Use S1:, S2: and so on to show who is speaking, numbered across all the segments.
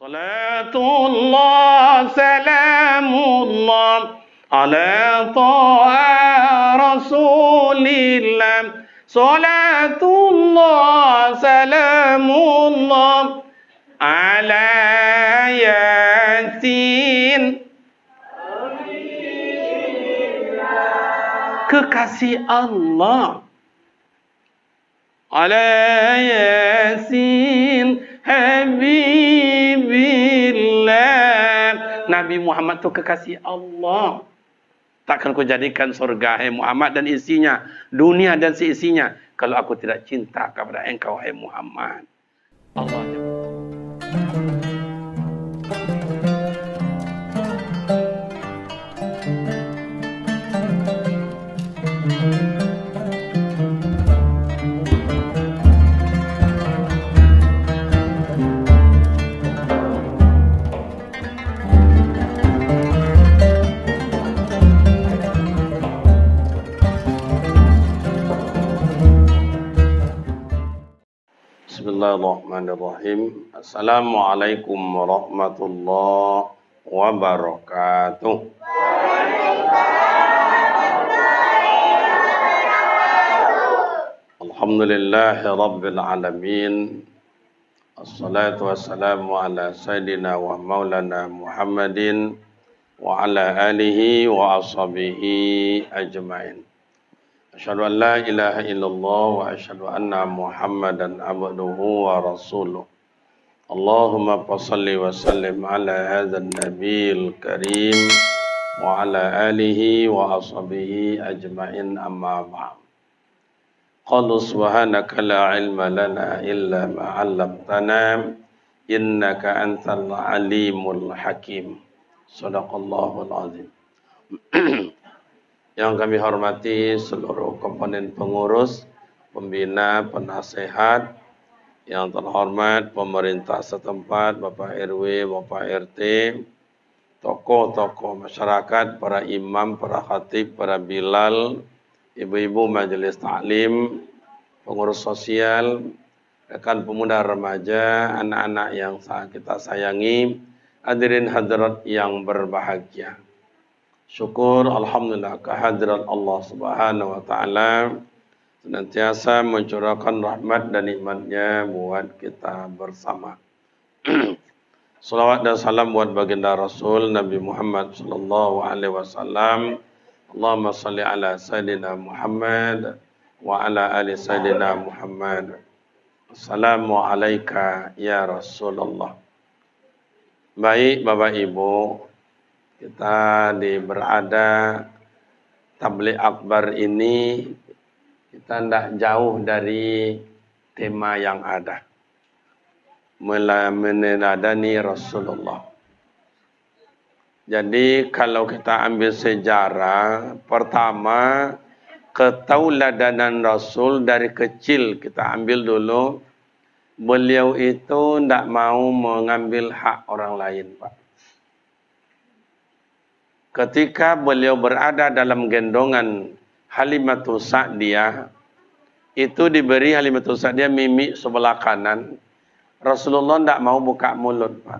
S1: Salatullah, salamullah, ala ta'a rasulillah. Salatullah, salamullah, ala yasin. Kekasih Allah. Ala yasin habibillah. Nabi Muhammad tu kekasih Allah. Takkan kau jadikan surga hai Muhammad dan isinya, dunia dan seisinya, kalau aku tidak cinta kepada engkau hai Muhammad. Allah. Bismillahirrahmanirrahim. Assalamualaikum warahmatullahi wabarakatuh. Alhamdulillahi rabbil alamin. Assalatu wassalamu ala sayyidina wa maulana Muhammadin wa ala alihi wa ashabihi ajmain. Asyhadu an la ilaha illallah wa asyhadu anna Muhammadan abduhu wa rasuluh. Allahumma salli wa sallim ala hadzal nabiyil karim wa ala alihi wa ashabihi ajmain, amma ba'd. Qala subhanaka la ilma lana illa ma 'allamtana innaka antal alimul hakim. Shadaqallahul azim. Yang kami hormati seluruh komponen pengurus, pembina, penasehat, yang terhormat pemerintah setempat, Bapak RW, Bapak RT, tokoh-tokoh masyarakat, para imam, para khatib, para bilal, ibu-ibu majelis taklim, pengurus sosial, rekan pemuda remaja, anak-anak yang kita sayangi, hadirin hadirat yang berbahagia. Syukur alhamdulillah kehadirat Allah Subhanahu wa taala senantiasa mencurahkan rahmat dan nikmatnya buat kita bersama. Salawat dan salam buat baginda Rasul Nabi Muhammad sallallahu alaihi wasallam. Allahumma salli ala sayidina Muhammad wa ala ali sayidina Muhammad. Assalamu alayka ya Rasulullah. Baik Bapak Ibu, kita berada tabligh akbar ini, kita tidak jauh dari tema yang ada, meneladani Rasulullah. Jadi kalau kita ambil sejarah, pertama ketauladanan Rasul dari kecil kita ambil dulu. Beliau itu tidak mau mengambil hak orang lain, Pak. Ketika beliau berada dalam gendongan Halimatus Sa'diyah, itu diberi Halimatus Sa'diyah mimik sebelah kanan. Rasulullah tidak mau buka mulut, Pak.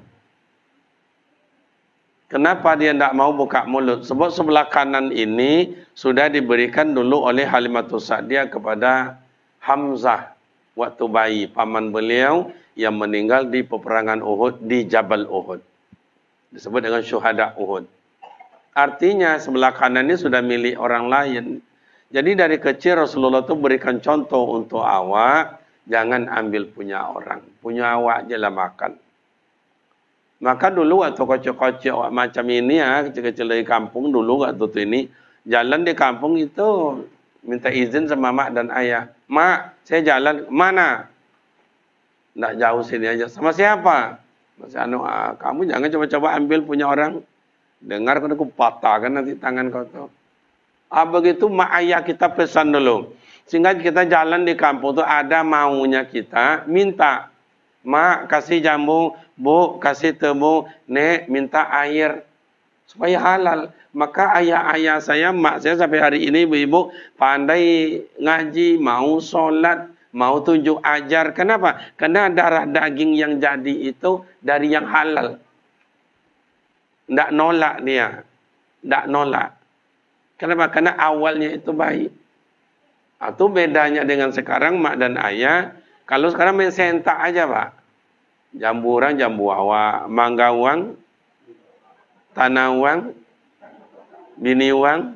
S1: Kenapa dia tidak mau buka mulut? Sebab sebelah kanan ini sudah diberikan dulu oleh Halimatus Sa'diyah kepada Hamzah waktu bayi, paman beliau yang meninggal di peperangan Uhud, di Jabal Uhud. Disebut dengan syuhada Uhud. Artinya sebelah kanan ini sudah milik orang lain. Jadi dari kecil Rasulullah itu berikan contoh untuk awak, jangan ambil punya orang. Punya awak je lah makan. Maka dulu waktu kocok-kocok macam ini ya, kecil-kecil dari kampung dulu waktu itu ini, jalan di kampung itu minta izin sama mak dan ayah. Mak, saya jalan mana? Tidak jauh sini aja. Sama siapa? Masih kamu jangan coba-coba ambil punya orang. Dengar kan aku patahkan nanti tangan kau tu. Begitu mak ayah kita pesan dulu. Sehingga kita jalan di kampung tu ada maunya kita minta. Mak kasih jambu, bu kasih tebu, nek minta air. Supaya halal. Maka ayah-ayah saya, mak saya sampai hari ini ibu-ibu pandai ngaji, mau solat, Mau tunjuk ajar. Kenapa? Karena darah daging yang jadi itu dari yang halal. Tidak nolak dia. Tidak nolak. Kenapa? Karena awalnya itu baik. Itu bedanya dengan sekarang mak dan ayah. Kalau sekarang main sentak aja Pak. Jambu orang, jambu awak. Mangga uang. Tanah uang. Bini uang.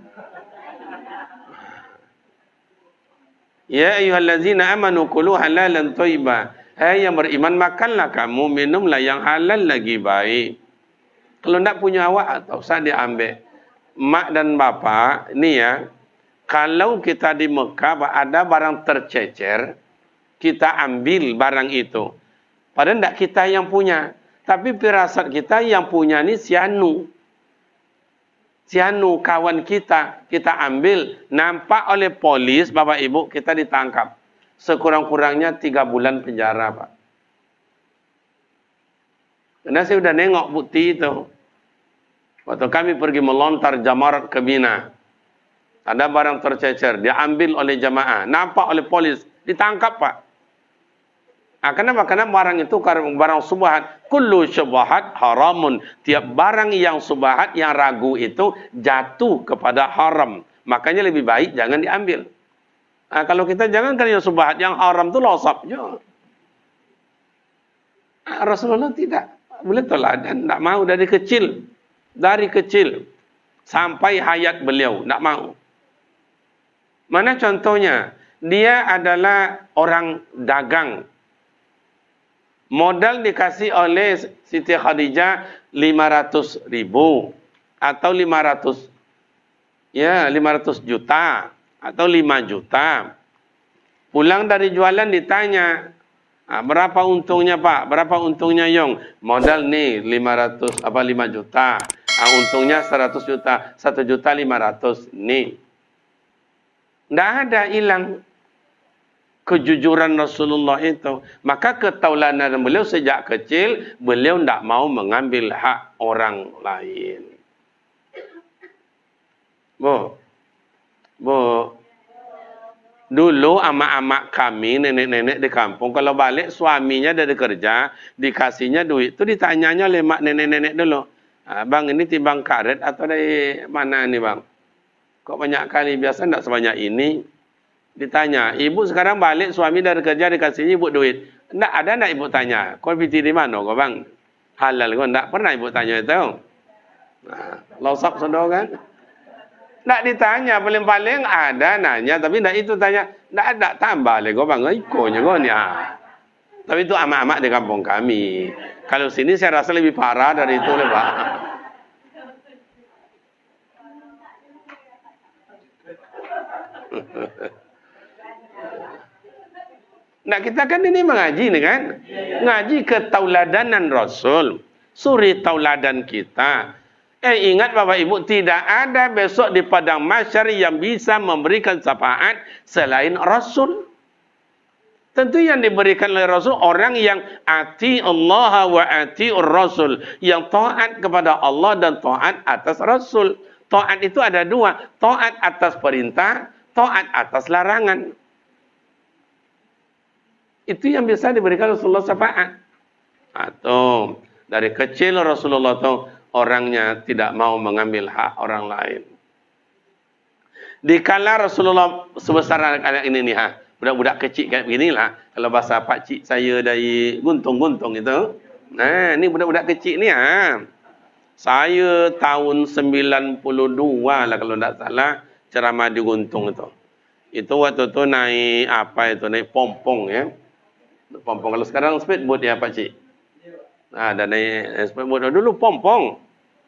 S1: Ya ayyuhallazina amanu kulu halalan thayyibah. Hai yang beriman, makanlah kamu, minumlah yang halal lagi baik. Kalau tidak punya awak, tak usah diambil. Mak dan bapak, ini ya, kalau kita di Mekah ada barang tercecer, kita ambil barang itu. Padahal tidak kita yang punya. Tapi firasat kita yang punya ini Sianu kawan kita ambil, nampak oleh polis, Bapak Ibu, kita ditangkap. Sekurang-kurangnya 3 bulan penjara, Pak. Karena saya sudah nengok bukti itu. Waktu kami pergi melontar jamarat ke Mina, ada barang tercecer, diambil oleh jamaah, nampak oleh polis, ditangkap, Pak. Kenapa? Karena barang itu barang subhat. Kullu syubhat haramun. Tiap barang yang subhat, yang ragu itu jatuh kepada haram. Makanya lebih baik jangan diambil. Kalau kita jangan yang subhat, yang haram itu losap. Rasulullah tidak. Boleh teladan. Tak mau dari kecil. Dari kecil. Sampai hayat beliau. Tak mau. Mana contohnya? Dia adalah orang dagang. Modal dikasih oleh Siti Khadijah 500.000 atau 500 juta atau 5 juta. Pulang dari jualan ditanya, berapa untungnya Pak? Berapa untungnya Yong? Modal nih 500 5 juta. Untungnya 100 juta, 1.500.000 nih. Tidak ada hilang kejujuran Rasulullah itu. Maka ketauladan beliau sejak kecil, beliau tidak mau mengambil hak orang lain. Bu. Dulu amak-amak kami, nenek-nenek di kampung, kalau balik suaminya dari kerja, dikasihnya duit, itu ditanyanya oleh mak nenek-nenek dulu. Bang, ini timbang karet atau dari mana ini bang? Kok banyak kali, biasa tidak sebanyak ini. Ditanya, ibu sekarang balik, suami dari kerja dikasihnya ibu duit. Tidak ada nak ibu tanya, kau piti di mana kau bang? Halal kau, tidak pernah ibu tanya itu. Losap sodor kan? Tidak ditanya, paling-paling ada nanya, tapi tidak itu tanya. Tidak ada, tambah lagi kau bang, ikonya kau ni. Tapi itu amak-amak di kampung kami. Kalau sini saya rasa lebih parah dari itu lah Pak. Nah kita kan ini mengaji nih kan. Ngaji ketauladanan Rasul. Suri tauladan kita. Ingat Bapak Ibu, tidak ada besok di padang mahsyar yang bisa memberikan syafaat selain Rasul. Tentu yang diberikan oleh Rasul orang yang ati Allah wa ati Rasul. Yang taat kepada Allah dan taat atas Rasul. Taat itu ada dua. Taat atas perintah, taat atas larangan. Itu yang bisa diberikan Rasulullah syafaat. Atau dari kecil Rasulullah itu orangnya tidak mau mengambil hak orang lain. Dikala Rasulullah sebesar anak ini nih, budak-budak kecil kayak beginilah. Kalau bahasa pakcik saya dari guntung-guntung itu. Nah, ini budak-budak kecil ni Saya tahun 92 lah kalau tidak salah ceramah di Guntung itu. Itu waktu itu naik apa itu, naik pompong ya. Pompong, kalau sekarang speedboat ya Pak Cik. Dan naik speedboat dulu pompong.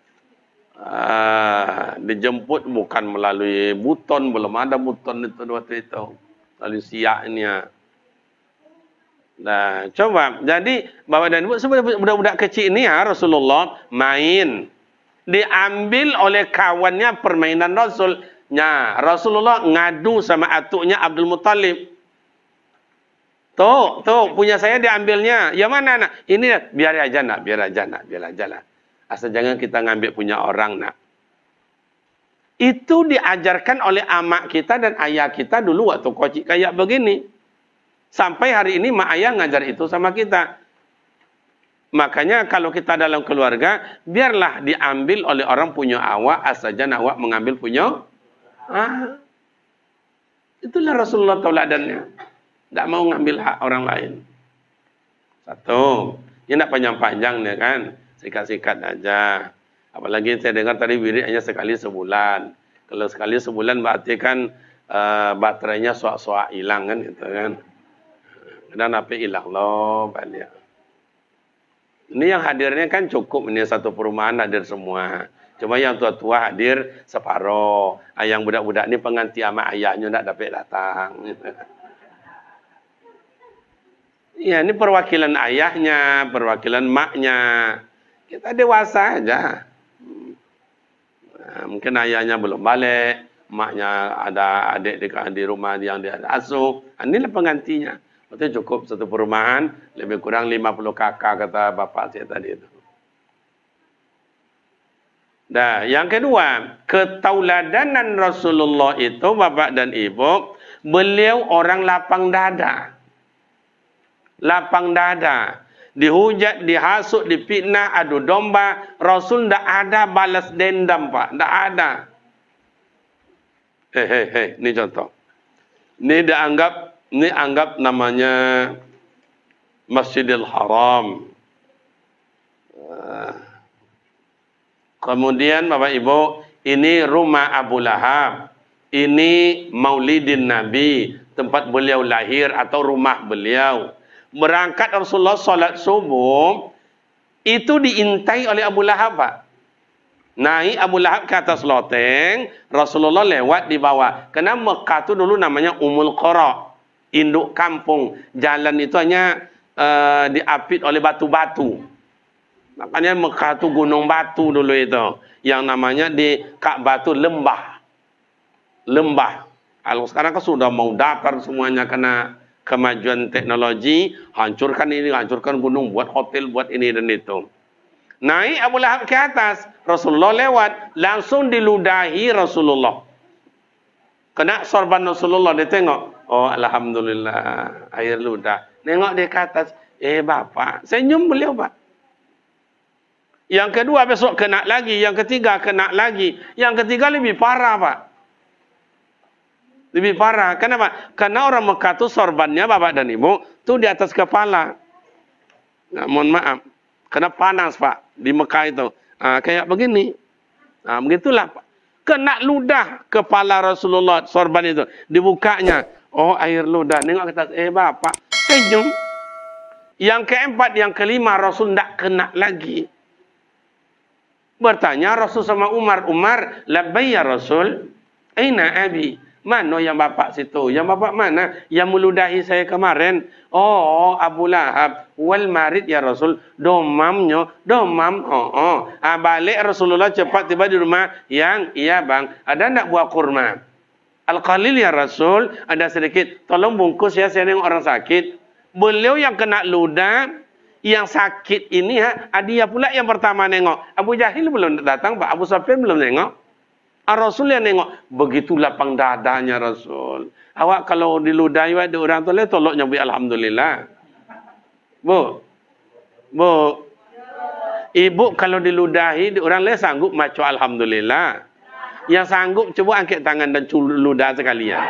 S1: Dijemput bukan melalui buton, belum ada buton itu waktu itu. Melalui siak ini ya. Nah, coba. Jadi Bapak dan Ibu, budak-budak kecil ini Rasulullah main. Diambil oleh kawannya permainan Rasul. Rasulullah ngadu sama atuknya Abdul Muttalib. Tuh, punya saya diambilnya. Yang mana nak? Ini biar aja nak. Asal jangan kita ngambil punya orang nak. Itu diajarkan oleh amak kita dan ayah kita dulu waktu kocik kayak begini. Sampai hari ini mak ayah ngajar itu sama kita. Makanya kalau kita dalam keluarga, biarlah diambil oleh orang punya awak, asajan awak mengambil punya. Itulah Rasulullah tauladannya. Tidak mau ngambil hak orang lain. Satu. Ini tidak panjang-panjang ya kan. Sikat-sikat aja. Apalagi saya dengar tadi wirid hanya sekali sebulan. Kalau sekali sebulan berarti kan baterainya soak-soak hilang kan gitu kan. Dan apa hilang loh balik. Ini yang hadirnya kan cukup, ini satu perumahan hadir semua. Cuma yang tua-tua hadir separuh. Yang budak-budak ini pengganti sama ayahnya tidak dapat datang. Ya, ini perwakilan ayahnya, perwakilan maknya. Kita dewasa aja. Nah, mungkin ayahnya belum balik, maknya ada adik di rumah yang dia asuh. Inilah penggantinya. Itu cukup satu perumahan, lebih kurang 50 kakak kata bapak saya tadi itu. Nah, yang kedua, ketauladanan Rasulullah itu bapak dan ibu, beliau orang lapang dada. Lapang dada. Dihujat, dihasut, dipitnah, adu domba. Rasul tidak ada balas dendam, Pak. Tidak ada. Ini contoh. Ini anggap namanya Masjidil Haram. Kemudian Bapak Ibu, ini rumah Abu Lahab. Ini Maulidin Nabi, tempat beliau lahir atau rumah beliau. Berangkat Rasulullah salat subuh, itu diintai oleh Abu Lahab, Pak. Naik Abu Lahab ke atas loteng, Rasulullah lewat di bawah. Karena Mekah itu dulu namanya Umul Qura, induk kampung. Jalan itu hanya diapit oleh batu-batu. Makanya Mekah itu gunung batu dulu itu. Yang namanya di Ka'bah itu lembah. Lembah. Kalau sekarang kan sudah mau datar semuanya karena kemajuan teknologi. Hancurkan ini, hancurkan gunung, buat hotel, buat ini dan itu. Naik Abu Lahab ke atas. Rasulullah lewat. Langsung diludahi Rasulullah. Kena sorban Rasulullah. Dia tengok. Oh, alhamdulillah. Air ludah. Nengok dia ke atas. Bapak. Senyum beliau, Pak. Yang kedua besok kena lagi. Yang ketiga kena lagi. Yang ketiga lebih parah, Pak. Lebih parah. Kenapa? Karena orang Mekah itu sorbannya, Bapak dan Ibu, itu di atas kepala. Nah, mohon maaf. Karena panas, Pak. Di Mekah itu. Kayak begini. Nah, begitulah, Pak. Kena ludah kepala Rasulullah, sorban itu. Dibukanya. Oh, air ludah. Nengok ke atas. Bapak. Senyum. Yang keempat, yang kelima, Rasul tidak kena lagi. Bertanya Rasul sama Umar. Umar, labbai ya Rasul. Aina abi? Mana yang bapak situ? Yang bapak mana? Yang meludahi saya kemarin. Oh, Abu Lahab. Wal marid ya Rasul. Domamnya. Domam. Balik Rasulullah cepat tiba di rumah. Yang, iya bang. Ada nak buah kurma? Al-Qalil ya Rasul. Ada sedikit. Tolong bungkus ya, saya nengok orang sakit. Beliau yang kena ludah. Yang sakit ini, dia pula yang pertama nengok. Abu Jahil belum datang, Pak. Abu Sufyan belum nengok. Rasul yang nengok. Begitu lapang dadanya Rasul. Awak kalau diludahi di orang tu, tolong nyebut alhamdulillah. Bu. Ibu kalau diludahi di orang lain sanggup maco alhamdulillah. Yang sanggup coba angkat tangan dan ludah sekalian.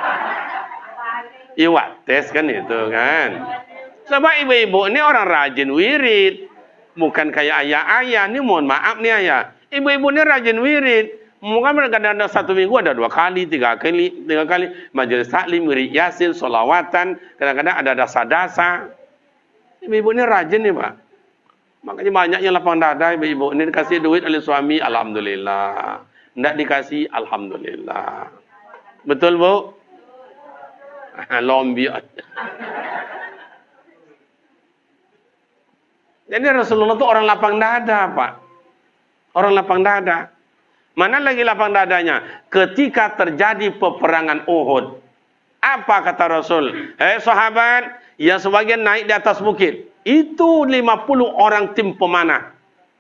S1: Iwak tes kan itu kan. Sebab ibu-ibu ini orang rajin wirid. Bukan kayak ayah-ayah. Ini mohon maaf nih ayah. Ibu-ibu ini rajin wirid. Mungkin kadang-kadang satu minggu ada 2 kali, 3 kali. Majelis taklim, wirid yasin, solawatan. Kadang-kadang ada dasa-dasa. Ibu-ibu ini rajin nih, Pak. Makanya banyak yang lapang dada ibu-ibu. Ini dikasih duit oleh suami, alhamdulillah. Tidak dikasih, alhamdulillah. Betul, Bu? Lombi. Jadi Rasulullah itu orang lapang dada, Pak. Orang lapang dada. Mana lagi lapang dadanya? Ketika terjadi peperangan Uhud. Apa kata Rasul? Sahabat, yang sebagian naik di atas bukit. Itu 50 orang tim pemanah.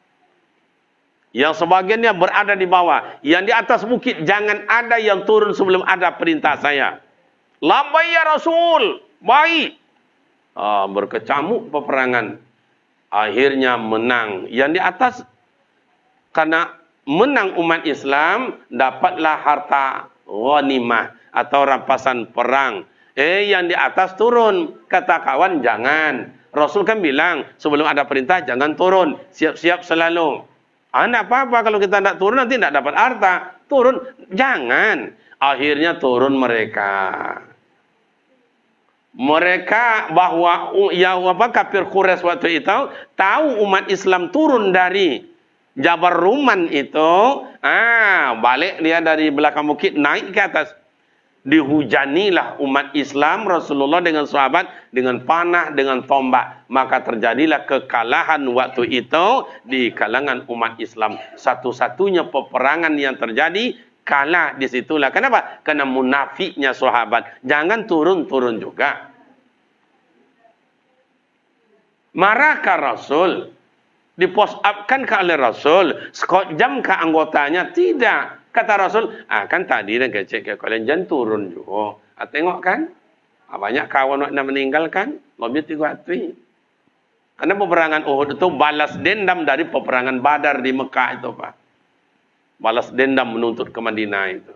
S1: Yang sebagiannya berada di bawah. Yang di atas bukit, jangan ada yang turun sebelum ada perintah saya. Labbai ya Rasul. Baik. Berkecamuk peperangan. Akhirnya menang. Yang di atas, karena menang umat Islam, dapatlah harta ghanimah atau rampasan perang. Yang di atas turun. Kata kawan, jangan. Rasul kan bilang, sebelum ada perintah, jangan turun. Siap-siap selalu. Tidak apa-apa kalau kita tidak turun, nanti tidak dapat harta. Turun, jangan. Akhirnya turun mereka. Mereka bahwa kafir Quraisy waktu itu tahu umat Islam turun dari Jabal Ruman itu, balik dia dari belakang bukit naik ke atas. Dihujanilah umat Islam, Rasulullah dengan sahabat dengan panah, dengan tombak. Maka terjadilah kekalahan waktu itu di kalangan umat Islam. Satu-satunya peperangan yang terjadi, kalah di situlah. Kenapa? Karena munafiknya sahabat. Jangan turun-turun juga. Marahkah Rasul? Di-post up-kan oleh Rasul? Jam ke anggotanya? Tidak. Kata Rasul, kan tadi dah kecek ke kalian, jangan turun juga. Tengok kan? Banyak kawan nak meninggal kan? Lebih 300. Karena peperangan Uhud itu balas dendam dari peperangan Badar di Mekah itu, Pak. Balas dendam menuntut ke Madinah itu.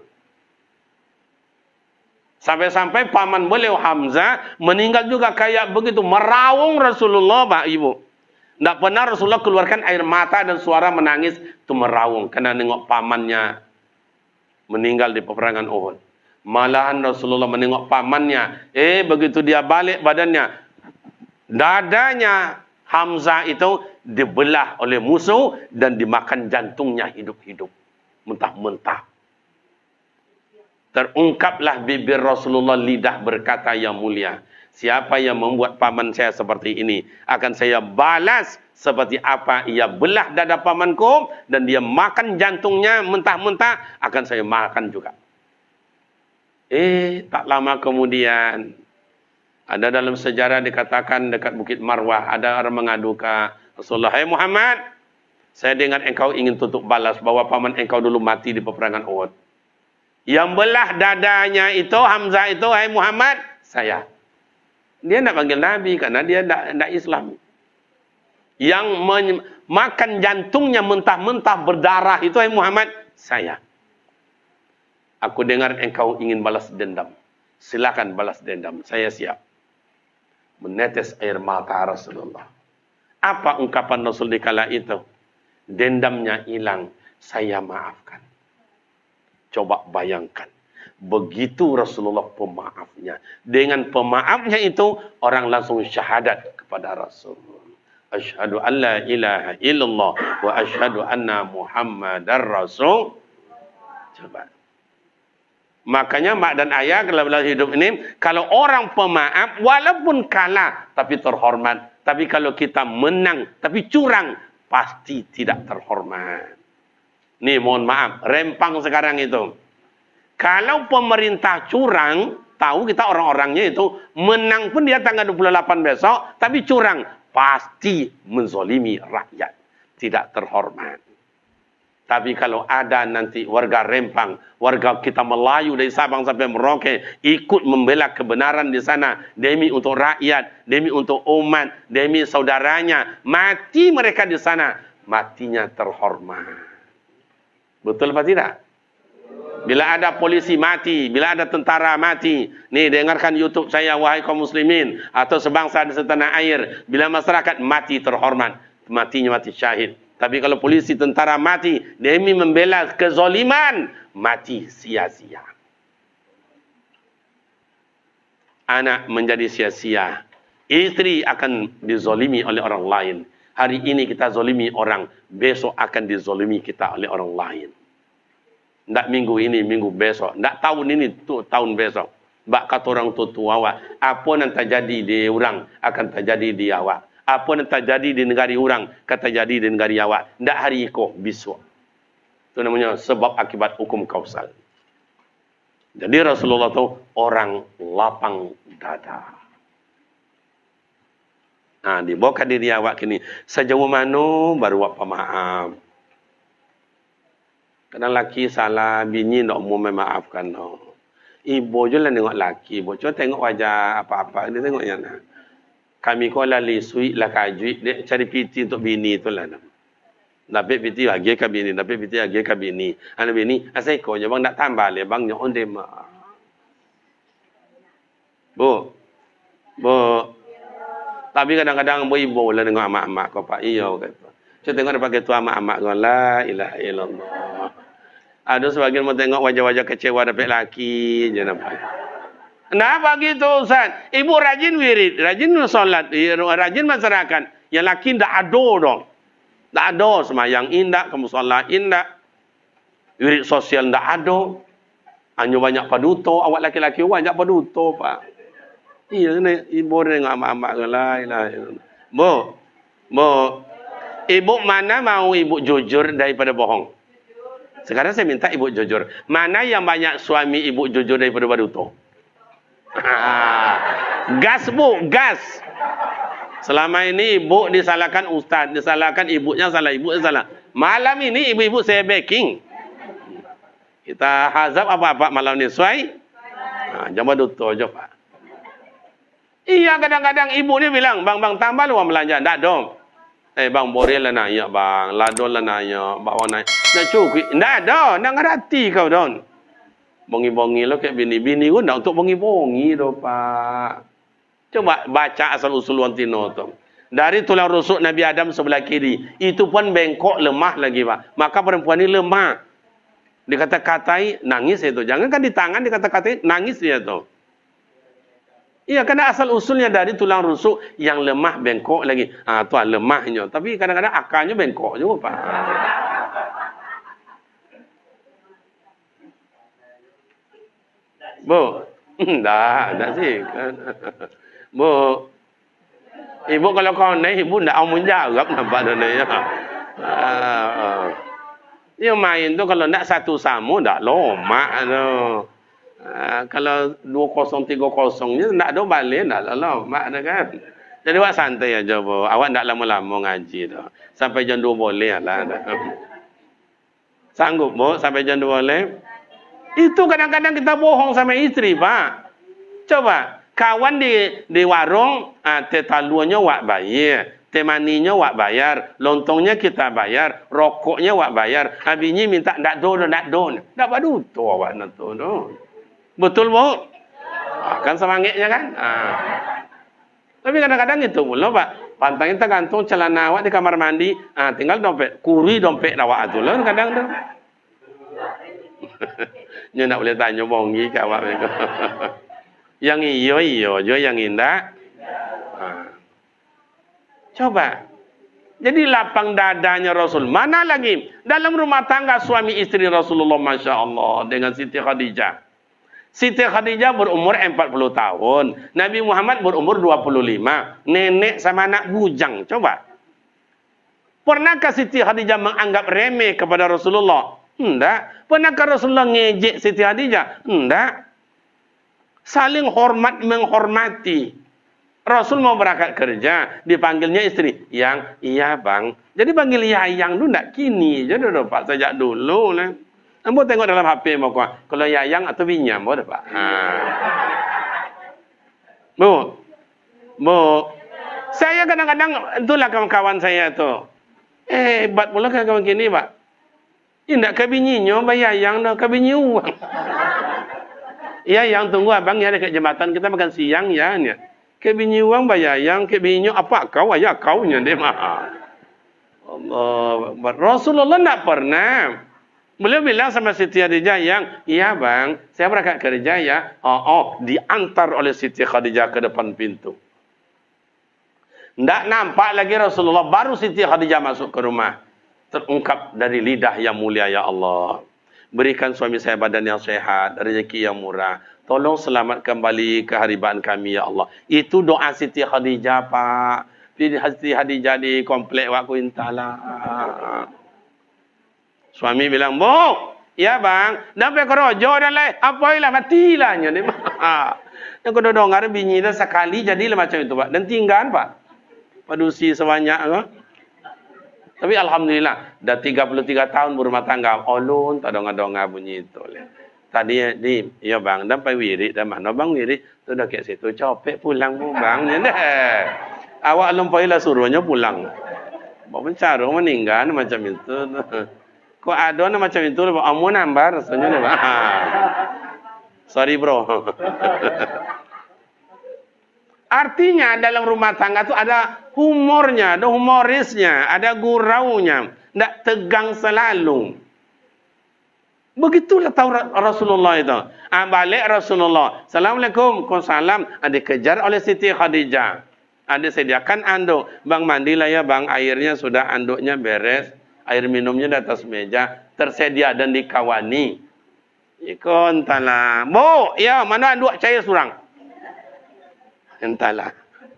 S1: Sampai-sampai paman beliau Hamzah meninggal juga kayak begitu. Merawung Rasulullah, Pak Ibu. Tidak pernah Rasulullah keluarkan air mata dan suara menangis. Itu merawung. Karena nengok pamannya meninggal di peperangan Uhud. Malahan Rasulullah menengok pamannya. Begitu dia balik badannya. Dadanya Hamzah itu dibelah oleh musuh dan dimakan jantungnya hidup-hidup. Mentah-mentah. Terungkaplah bibir Rasulullah, lidah berkata yang mulia. Siapa yang membuat paman saya seperti ini, akan saya balas seperti apa ia belah dada pamanku dan dia makan jantungnya mentah-mentah, akan saya makan juga. Tak lama kemudian, ada dalam sejarah dikatakan dekat Bukit Marwah, ada orang mengadu ke Rasulullah, "Hai Muhammad, saya dengar engkau ingin tutup balas bahwa paman engkau dulu mati di peperangan Uhud. Yang belah dadanya itu, Hamzah itu, hai Muhammad, saya." Dia tidak panggil Nabi karena dia tidak Islam. Yang makan jantungnya mentah-mentah berdarah itu, hai Muhammad, saya. Aku dengar engkau ingin balas dendam. Silakan balas dendam, saya siap. Menetes air mata Rasulullah. Apa ungkapan Rasul di kala itu? Dendamnya hilang, saya maafkan. Coba bayangkan. Begitu Rasulullah pemaafnya. Dengan pemaafnya itu, orang langsung syahadat kepada Rasulullah. Asyhadu an la ilaha illallah wa asyhadu anna Muhammadar Rasul. Coba. Makanya mak dan ayah dalam hidup ini, kalau orang pemaaf, walaupun kalah, tapi terhormat. Tapi kalau kita menang, tapi curang, pasti tidak terhormat. Nih mohon maaf, Rempang sekarang itu. Kalau pemerintah curang, tahu kita orang-orangnya itu, menang pun dia tanggal 28 besok, tapi curang, pasti menzolimi rakyat. Tidak terhormat. Tapi kalau ada nanti warga Rempang, warga kita Melayu dari Sabang sampai Merauke, ikut membela kebenaran di sana, demi untuk rakyat, demi untuk umat, demi saudaranya, mati mereka di sana, matinya terhormat. Betul apa tidak? Bila ada polisi mati, bila ada tentara mati, nih dengarkan YouTube saya, wahai kaum muslimin, atau sebangsa di setanah air, bila masyarakat mati terhormat, matinya mati syahid. Tapi kalau polisi tentara mati demi membela kezaliman, mati sia-sia. Anak menjadi sia-sia. Istri akan dizolimi oleh orang lain. Hari ini kita zolimi orang, besok akan dizolimi kita oleh orang lain. Ndak minggu ini, minggu besok. Ndak tahun ini, tahun besok. Bak kata orang tua awak, apa yang terjadi di orang akan terjadi di awak. Apa yang terjadi di negara orang akan terjadi di negara awak. Ndak hari iko, besok. Itu namanya sebab akibat hukum kausal. Jadi Rasulullah itu orang lapang dada. Nah, dibawa ke diri awak kini. Sejauh mana baru awak pemaaf. Kadang laki salah, bini nak mau memaafkan. No. Ibu je lah tengok laki. Ibu cuma tengok wajah apa-apa. Dia tengok yang nak. Kami kau lah sweet lah kajuit. Dia cari piti untuk bini tu lah. Dapat piti lagi ke bini. Dapat piti lagi ke bini. Anak bini, asal kau je bang nak tambah le. Bang nyon dia mah. Bu. Tapi kadang-kadang ibu lah tengok amak-amak kau pak. Iyo kata. Cuma tengok dia pakai tu amak-amak kau. La ilaha illallah. Ada sebagian mau tengok wajah-wajah kecewa dapat laki. Je nampak. Kenapa gitu Ustaz? Ibu rajin wirid, rajin solat, rajin masyarakat. Yang laki tidak ada dong. Tak ada semayang indah, kamu solat indah. Wirid sosial tidak ada. Hanya banyak paduto. Awak laki-laki banyak paduto pak. Iya ni ibu dengan amak-amak lah. Bu. Ibu mana mau ibu jujur daripada bohong? Sekarang saya minta ibu jujur. Mana yang banyak suami ibu jujur daripada paduto? Gas bu, gas. Selama ini ibu disalahkan ustaz, disalahkan ibunya salah, ibunya salah. Malam ini ibu-ibu saya backing. Kita hazab apa-apa malam ini sesuai. Jangan duto je pak. Iya kadang-kadang ibu dia bilang, bang tambah lu belanja. Tak dong. Bang borel lah nanya bang, ladon lah nanya, bawa nanya. Nak cukup, tak ada, nak ngerti kau don. Bongi-bongi lo kayak bini-bini pun tak untuk bongi-bongi do pak. Coba baca asal-usul wantino tu. Dari tulang rusuk Nabi Adam sebelah kiri, itu pun bengkok lemah lagi pak. Maka perempuan ini lemah. Dikata-katai nangis itu. Jangan kan di tangan dikata-katai nangis dia tu. Iya karena asal-usulnya dari tulang rusuk yang lemah bengkok lagi. Tuan lemahnya. Tapi kadang-kadang akarnya bengkok juga pak. Bu, tak sih. Bu, ibu kalau kau naik, ibu tak mau jawab nampak dah ni. Dia main tu kalau nak satu samu, tak lomak tu. Kalau 2030 nya tak ada balik, tak lomak dah kan. Jadi awak santai aja bu. Awak tak lama-lama ngaji tu. Sampai jam 2 boleh lah. Sanggup bu, sampai jam 2 boleh. Itu kadang-kadang kita bohong sama istri, Pak. Coba, kawan di warung, teh talunya wak bayar, teh maninya wak bayar, lontongnya kita bayar, rokoknya wak bayar. Habisnya minta nak don. Tak padu tu awak nak tu. Betul, Bu? Kan semangitnya kan? Tapi kadang-kadang itu pula, Pak. Pantang kita gantung celana awak di kamar mandi, tinggal dompet, kuri dompet awak tu lah kadang tu. Nyo nak boleh tanya bongi ke awak mereka. Yang iyo je yang indah. Coba. Jadi lapang dadanya Rasul. Mana lagi? Dalam rumah tangga suami istri Rasulullah Masya Allah. Dengan Siti Khadijah. Siti Khadijah berumur 40 tahun. Nabi Muhammad berumur 25. Nenek sama anak bujang. Coba. Pernahkah Siti Khadijah menganggap remeh kepada Rasulullah? Tidak. Pernahkah Rasulullah ngejek Siti Khadijah? Tidak. Saling hormat menghormati. Rasul mau berangkat kerja, dipanggilnya istri. Yang, iya bang. Jadi panggil Yayang tu tidak kini. Jadi Pak sejak dulu. Ambo tengok dalam HP mau kau. Kalau Yayang atau Binyam, boleh Pak. Bu. Saya kadang-kadang, itulah kawan-kawan saya tu. Hebat pula kawan gini Pak. Tidak kabinyinya, bayayang dah kabinyi uang. Ya, yang tunggu abang ya dekat jembatan kita makan siang ya. Kabinyi uang bayayang, kabinyinya apa kau ayah kaunya dia mah. Allah, Rasulullah tidak pernah. Beliau bilang sama Siti Khadijah yang, iya bang, saya berangkat kerja ya. Diantar oleh Siti Khadijah ke depan pintu. Tidak nampak lagi Rasulullah, baru Siti Khadijah masuk ke rumah. Terungkap dari lidah yang mulia ya Allah. Berikan suami saya badan yang sehat, rezeki yang murah. Tolong selamat kembali keharibaan kami ya Allah. Itu doa Siti Khadijah Pak. Siti Khadijah di komplek Wak Kuintala. Suami bilang, "Bu, ya bang, dapat kerojo dan lain. Apailah matilah nya ni." Yang kau dengar bini dah sekali jadilah macam itu Pak. Dan tinggal Pak. Padusi sebanyak kan. Tapi alhamdulillah dah 33 tahun berumah tangga. Olun tak donga-donga bunyi itu. Tadi di, ya bang, dah pergi wirid, dah mana bang wirid? Tu dah kat situ, copek pulang pun bang. Ya dah. Awak lumpai lah suruhnya pulang. Bawa pencaruh meninggal macam itu. Kok ada macam itu, amu nambar rasanya dah bang. Sorry bro. Artinya dalam rumah tangga tu ada humornya, ada humorisnya, ada guraunya. Tak tegang selalu. Begitulah tahu Rasulullah itu. Balik Rasulullah. Assalamualaikum. Waalaikumsalam. Dikejar oleh Siti Khadijah. Ada sediakan anduk. Bang mandilah ya bang. Airnya sudah anduknya beres. Air minumnya di atas meja. Tersedia dan dikawani. Ikon entahlah. Bu, ya mana anduk cair surang? Entahlah.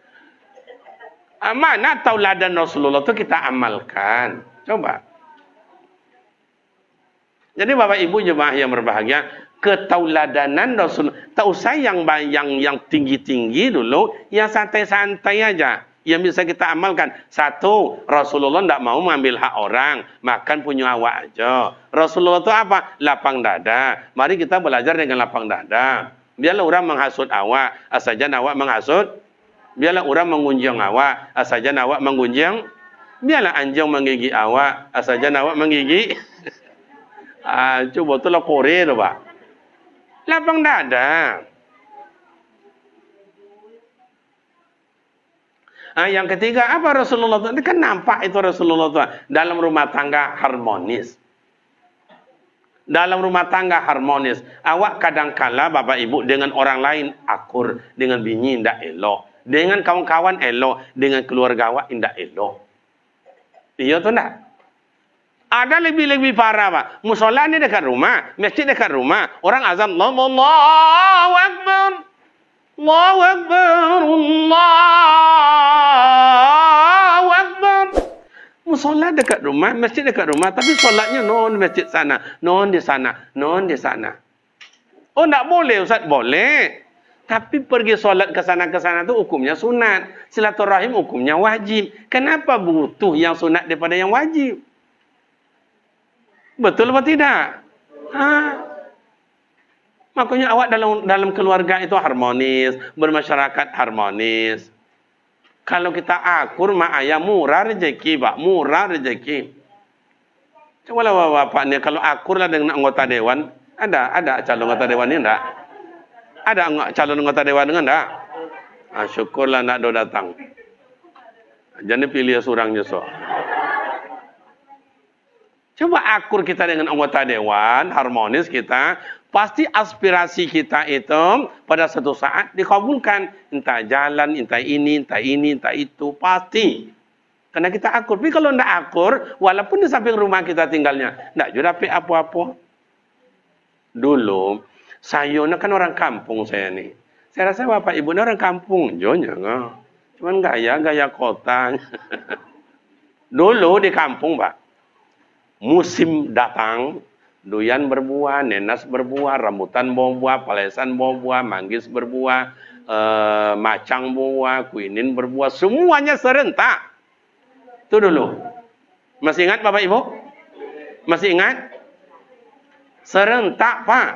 S1: Mana tauladan Rasulullah itu kita amalkan. Coba. Jadi Bapak Ibu jemaah yang berbahagia, ketauladanan Rasul, tak usah yang tinggi-tinggi dulu, yang santai-santai aja. Yang bisa kita amalkan. Satu, Rasulullah tidak mau mengambil hak orang, makan punya awak aja. Rasulullah itu apa? Lapang dada. Mari kita belajar dengan lapang dada. Biarlah orang menghasut awak, asajan awak menghasut. Biarlah orang mengunjung awak, asajan awak mengunjung. Biarlah anjing menggigit awak, asajan awak menggigit. Coba tu lah Korea tu pak. Lapang dada. Yang ketiga apa Rasulullah tu? Kan nampak itu Rasulullah tu dalam rumah tangga harmonis. Dalam rumah tangga harmonis. Awak kadang-kala Bapak Ibu dengan orang lain akur, dengan bini tidak elok, dengan kawan-kawan elok, dengan keluarga awak tidak elok. Iya tu tak? Ada lebih-lebih parah pak. Musola ni dekat rumah, masjid dekat rumah. Orang azan, Allahu Akbar, Allahu Akbar, Allahu Akbar. Musola dekat rumah, masjid dekat rumah, tapi solatnya non masjid sana, non di sana, non di sana. Oh, tak boleh Ustaz, boleh. Tapi pergi solat ke sana tu hukumnya sunat. Silaturahim hukumnya wajib. Kenapa butuh yang sunat daripada yang wajib? Betul atau tidak? Makanya awak dalam keluarga itu harmonis, bermasyarakat harmonis. Kalau kita akur mak ayah murah rezeki, pak, murah rezeki. Coba lah bapak ni kalau akur lah dengan anggota dewan, ada calon anggota dewan ni enggak? Ada calon anggota dewan dengan enggak? Syukurlah nak do datang. Jangan pilih surang nyesok. Coba akur kita dengan anggota dewan, harmonis kita, pasti aspirasi kita itu pada suatu saat dikabulkan. Entah jalan, entah ini, entah itu, pasti. Karena kita akur. Tapi kalau tidak akur, walaupun di samping rumah kita tinggalnya, tidak juga dapat apa-apa. Dulu, saya kan orang kampung saya ni. Saya rasa bapak ibu ni orang kampung. Jonya, cuman gaya kota. Dulu di kampung, Pak. Musim datang, doyan berbuah, nenas berbuah, rambutan berbuah, palesan berbuah, manggis berbuah, macang berbuah, kuinin berbuah, semuanya serentak. Itu dulu. Masih ingat Bapak Ibu? Masih ingat? Serentak, Pak.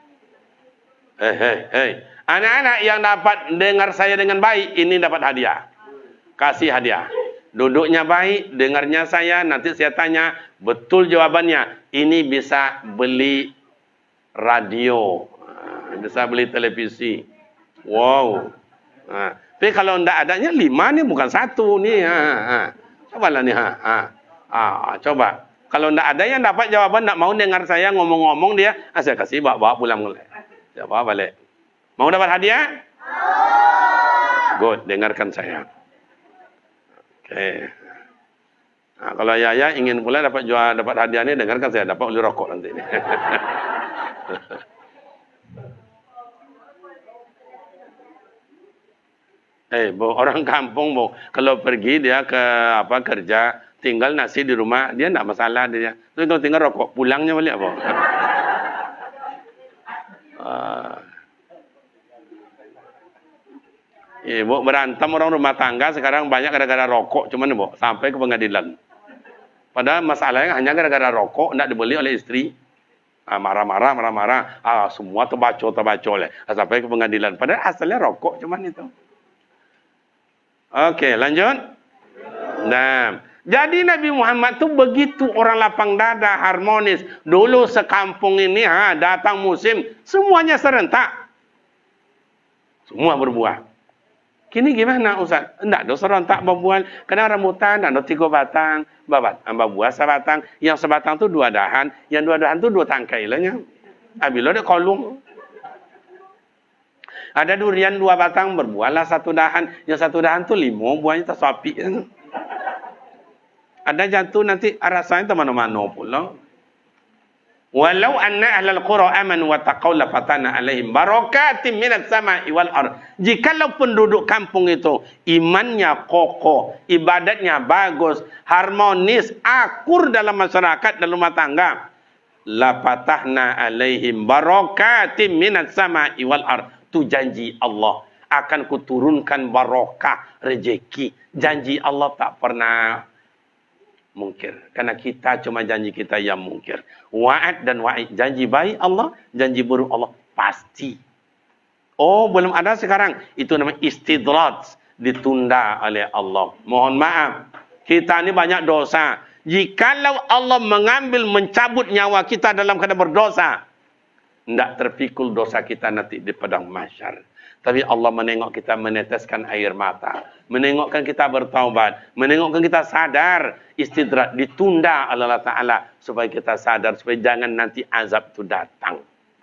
S1: Anak-anak yang dapat dengar saya dengan baik, ini dapat hadiah. Kasih hadiah. Duduknya baik, dengarnya saya, nanti saya tanya, betul jawabannya. Ini bisa beli radio, bisa beli televisi. Wow. Tapi kalau tidak adanya 5 ni bukan 1 ni. Cobalah ni. Coba. Kalau tidak ada yang dapat jawaban, tidak mau dengar saya ngomong-ngomong dia, saya kasih bawa pulang balik. Saya bawa balik. Mau dapat hadiah? Good, dengarkan saya. Oke. Kalau Yaya ingin pula dapat hadiah ni, dengarkan saya, dapat beli rokok nanti. Bu, orang kampung, Bu, kalau pergi dia ke kerja, tinggal nasi di rumah, dia tidak masalah dia. Tapi kalau tinggal rokok, pulangnya balik apa? Ibu berantem orang rumah tangga sekarang banyak gara-gara rokok, cuman Ibu sampai ke pengadilan. Padahal masalahnya hanya gara-gara rokok, tidak dibeli oleh istri. Marah-marah. Semua terbaca lah. Sampai ke pengadilan. Padahal asalnya rokok cuman itu. Okey, lanjut. Nah, jadi Nabi Muhammad tu begitu orang lapang dada, harmonis. Dulu sekampung ini datang musim, semuanya serentak. Semua berbuah. Kini gimana Ustaz? Tidak ada serentak berbuah. Kena rambutan, ada 3 batang. Berbuah sebatang. Yang sebatang tu 2 dahan. Yang 2 dahan tu 2 tangkai lah. Bila ada kolung. Ada durian 2 batang, berbuahlah 1 dahan. Yang 1 dahan tu 5, buahnya tersapi. Ada jatuh nanti rasanya mana-mana pula. Walau anna ahlal qura amanu wa taqaw la fatana alaihim barakatim minas sama'i wal ard. Jikalau penduduk kampung itu imannya kokoh, ibadatnya bagus, harmonis, akur dalam masyarakat, dalam rumah tangga, la fatahna alaihim barakatim minas sama'i wal ard. Tu janji Allah, akan kuturunkan barokah rezeki. Janji Allah tak pernah mungkir. Karena kita cuma janji kita yang mungkir. Wa'ad dan wa'id. Janji baik Allah, janji buruk Allah. Pasti. Oh, belum ada sekarang. Itu namanya istidraj. Ditunda oleh Allah. Mohon maaf. Kita ni banyak dosa. Jikalau Allah mengambil, mencabut nyawa kita dalam keadaan berdosa, tidak terpikul dosa kita nanti di padang mahsyar. Tapi Allah menengok kita meneteskan air mata. Menengokkan kita bertaubat. Menengokkan kita sadar. Istidrak ditunda oleh Allah Ta'ala. Supaya kita sadar. Supaya jangan nanti azab itu datang.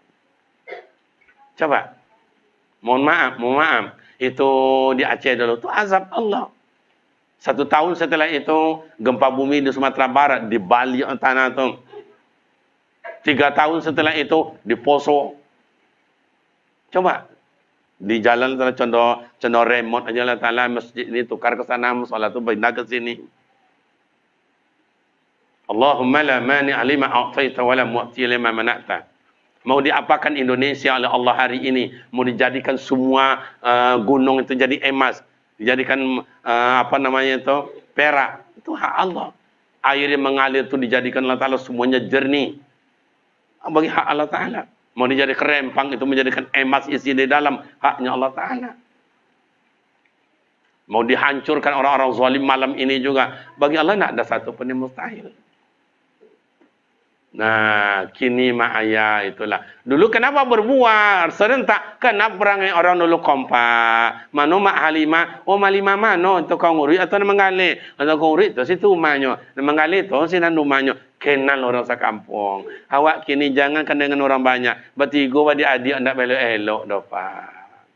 S1: Coba. Mohon maaf. Itu di Aceh dulu. Itu azab Allah. 1 tahun setelah itu. Gempa bumi di Sumatera Barat. Di Bali tanah itu. 3 tahun setelah itu. Di Poso. Coba. Di jalan contoh remote aja Allah Ta'ala, masjid ini tukar ke sana, musola tu pindah ke sini. Allahumma la mani' lima a'taita wa la mu'ti lima mana'ta. Mau diapakan Indonesia oleh Allah hari ini? Mau dijadikan semua gunung itu jadi emas, dijadikan perak. Itu hak Allah. Air yang mengalir itu dijadikan Allah Ta'ala semuanya jernih. Bagi hak Allah Ta'ala. Mau dijadi kerempang itu menjadikan emas isi di dalam, haknya Allah Ta'ala. Mau dihancurkan orang-orang zalim malam ini juga, bagi Allah tidak ada satu pun yang mustahil. Nah, kini ma'aya itulah. Dulu kenapa berbuah serentak? Kenapa perangai orang dulu kompak? Mano mak Halimah? Oh, Halimah mano? Itu kau nguri atau menggali? Atau kau nguri itu situ rumahnya. Menggali itu sinan rumahnya. Kenal orang sekampung. Awak kini jangan dengan orang banyak. Bertiga adik-adik hendak belok-elok dopa.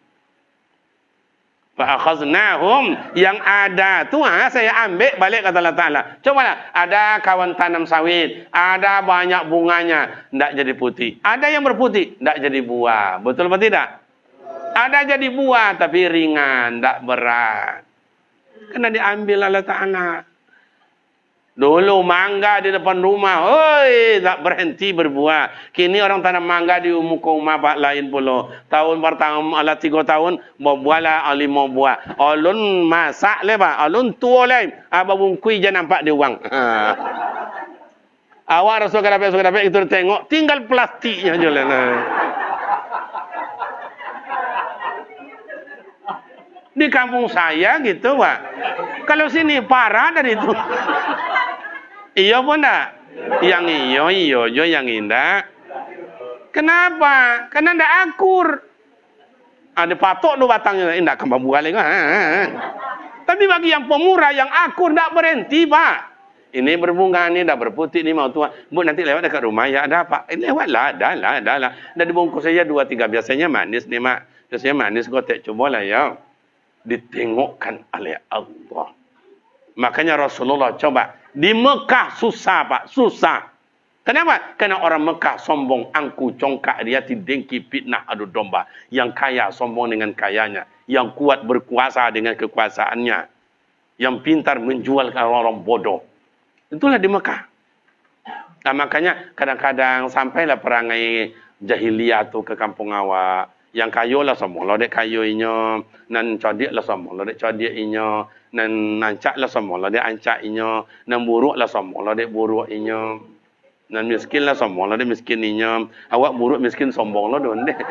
S1: Fa'akhaznahum, yang ada tu saya ambil balik kata Allah Ta'ala. Cobalah, ada kawan tanam sawit, ada banyak bunganya, tidak jadi putih. Ada yang berputih, tidak jadi buah. Betul atau tidak? Ada jadi buah tapi ringan, tidak berat. Kena diambil Allah Ta'ala. Dulu mangga di depan rumah, hoi, tak berhenti berbuah. Kini orang tanam mangga di muka rumah lain pula. Tahun pertama, ala 3 tahun, berbuahlah 5 buah. Alun masak le pak, alun tua le. Abang kui je nampak di uang. Awak rasa kadang-kadang itu tengok, tinggal plastiknya je lah. Di kampung saya gitu pak. Kalau sini parah dari itu. Iya pun tak? Yang iyo yang indah. Kenapa? Karena tidak akur. Ada patok tu batangnya. Tidak kembang buah lagi. Tapi bagi yang pemurah, yang akur, tidak berhenti pak. Ini berbunga, ini dah berputih, ini mau tua. Bu nanti lewat dekat rumah, ya ada pak. Ini lewatlah, dah lah. Dan dibungkus saja 2-3. Biasanya manis nih mak. Biasanya manis, gotek. Cobalah ya. Ditengokkan oleh Allah. Makanya Rasulullah coba. Di Mekah susah pak, susah. Kenapa? Karena orang Mekah sombong, angku, congkak, dia dengki, fitnah, adu domba. Yang kaya sombong dengan kayanya. Yang kuat berkuasa dengan kekuasaannya. Yang pintar menjual ke orang bodoh. Itulah di Mekah. Nah, makanya kadang-kadang sampailah perangai jahiliyah tu ke kampung awak. Yang kayu lah sombong, lo dek kayu inyo, nan codik lah sombong, lo dek codik inyo, nan ancak lah sombong, lo dek ancak inyo, nan buruk lah sombong, lo dek buruk inyo. Nan miskin lah sombong lah dia miskin ninya. Awak buruk miskin sombong lah don deh.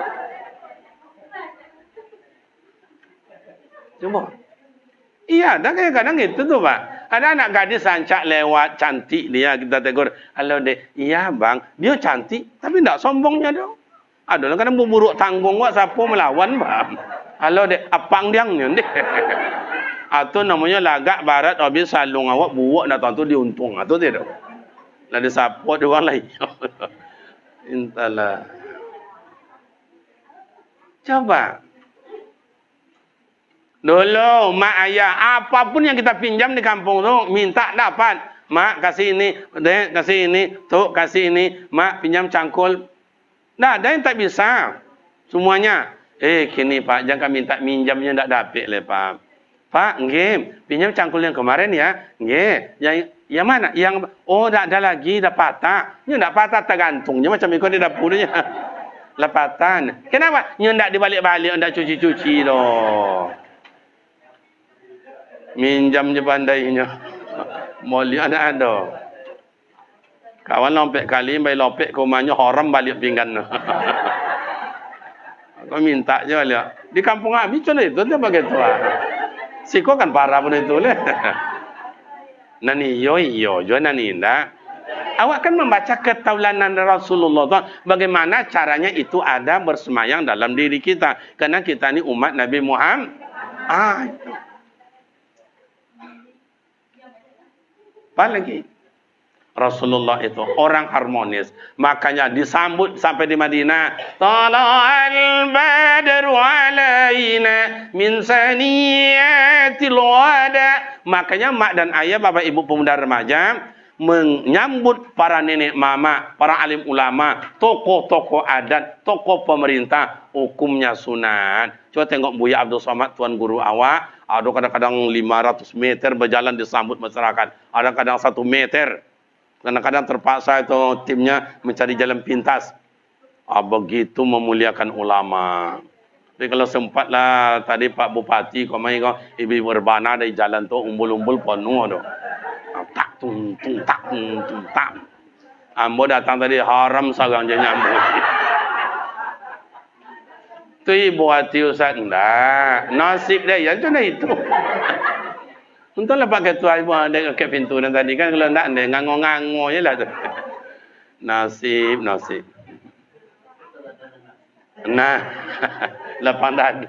S1: Coba. Iya, kadang-kadang itu tuh Pak. Ada anak gadis sancak lewat cantik dia kita tegur. Halo dek, iya bang, dia cantik tapi tidak sombongnya dong. Ada kadang buruk tanggung wak siapa melawan bang. Halo dek, apang diangnya dek. Atau namanya lagak barat habis salung awak buak nak tuan tu diuntung atau tidak. Lah dia support dia orang lain. Entahlah. Coba. Dulu mak ayah apapun yang kita pinjam di kampung tu minta dapat. Mak kasih ini, dek kasih ini, tok kasih ini, mak pinjam cangkul. Dah, ada yang tak bisa. Semuanya. Kini Pak, jangan minta minjamnya tak dapat le Pak. Pak, nggih, pinjam cangkul yang kemarin ya. Nggih, yang mana? Yang tak ada lagi, dah patah. Ini tak patah tergantungnya macam ikut di dapurnya. Lepatan. Kenapa? Ini tak dibalik-balik, tak cuci-cuci doh. Minjam je pandainya. Mulia ada. Kawan lompek kali, bayi lompek ke rumahnya, haram balik pinggan. Kau minta je balik. Di kampung kami macam itu, dia begitu. Siko kan parah pun itu. Nani yo, nani indah. Awak kan membaca ketaulanan Rasulullah tu. Bagaimana caranya itu ada bersemayang dalam diri kita. Karena kita ni umat Nabi Muhammad. Itu. Apa lagi? Rasulullah itu orang harmonis. Makanya disambut sampai di Madinah. Tala'al badru alaina min saniyatil wada. Makanya mak dan ayah, bapak ibu pemuda remaja menyambut para nenek mama, para alim ulama, tokoh-tokoh adat, tokoh pemerintah, hukumnya sunat. Coba tengok Buya Abdul Somad, tuan guru awak, ada kadang-kadang 500 meter berjalan disambut masyarakat, ada kadang 1 meter. Kadang-kadang terpaksa itu timnya mencari jalan pintas. Begitu memuliakan ulama. Tapi kalau sempatlah tadi Pak Bupati, ibu-ibu berbana dari jalan tu umbul-umbul penuh tu. Tak tung tak. Ambo datang tadi haram sarang je nyambut. Tu ibu hati Ustaz enggak. Nasib dia yang macam itu. Untunglah pakai tuai ibu ada ke pintu dan tadi kan kalau enggak dia ngango-ngango je lah tu. Nasib. Nah, lapang dadu.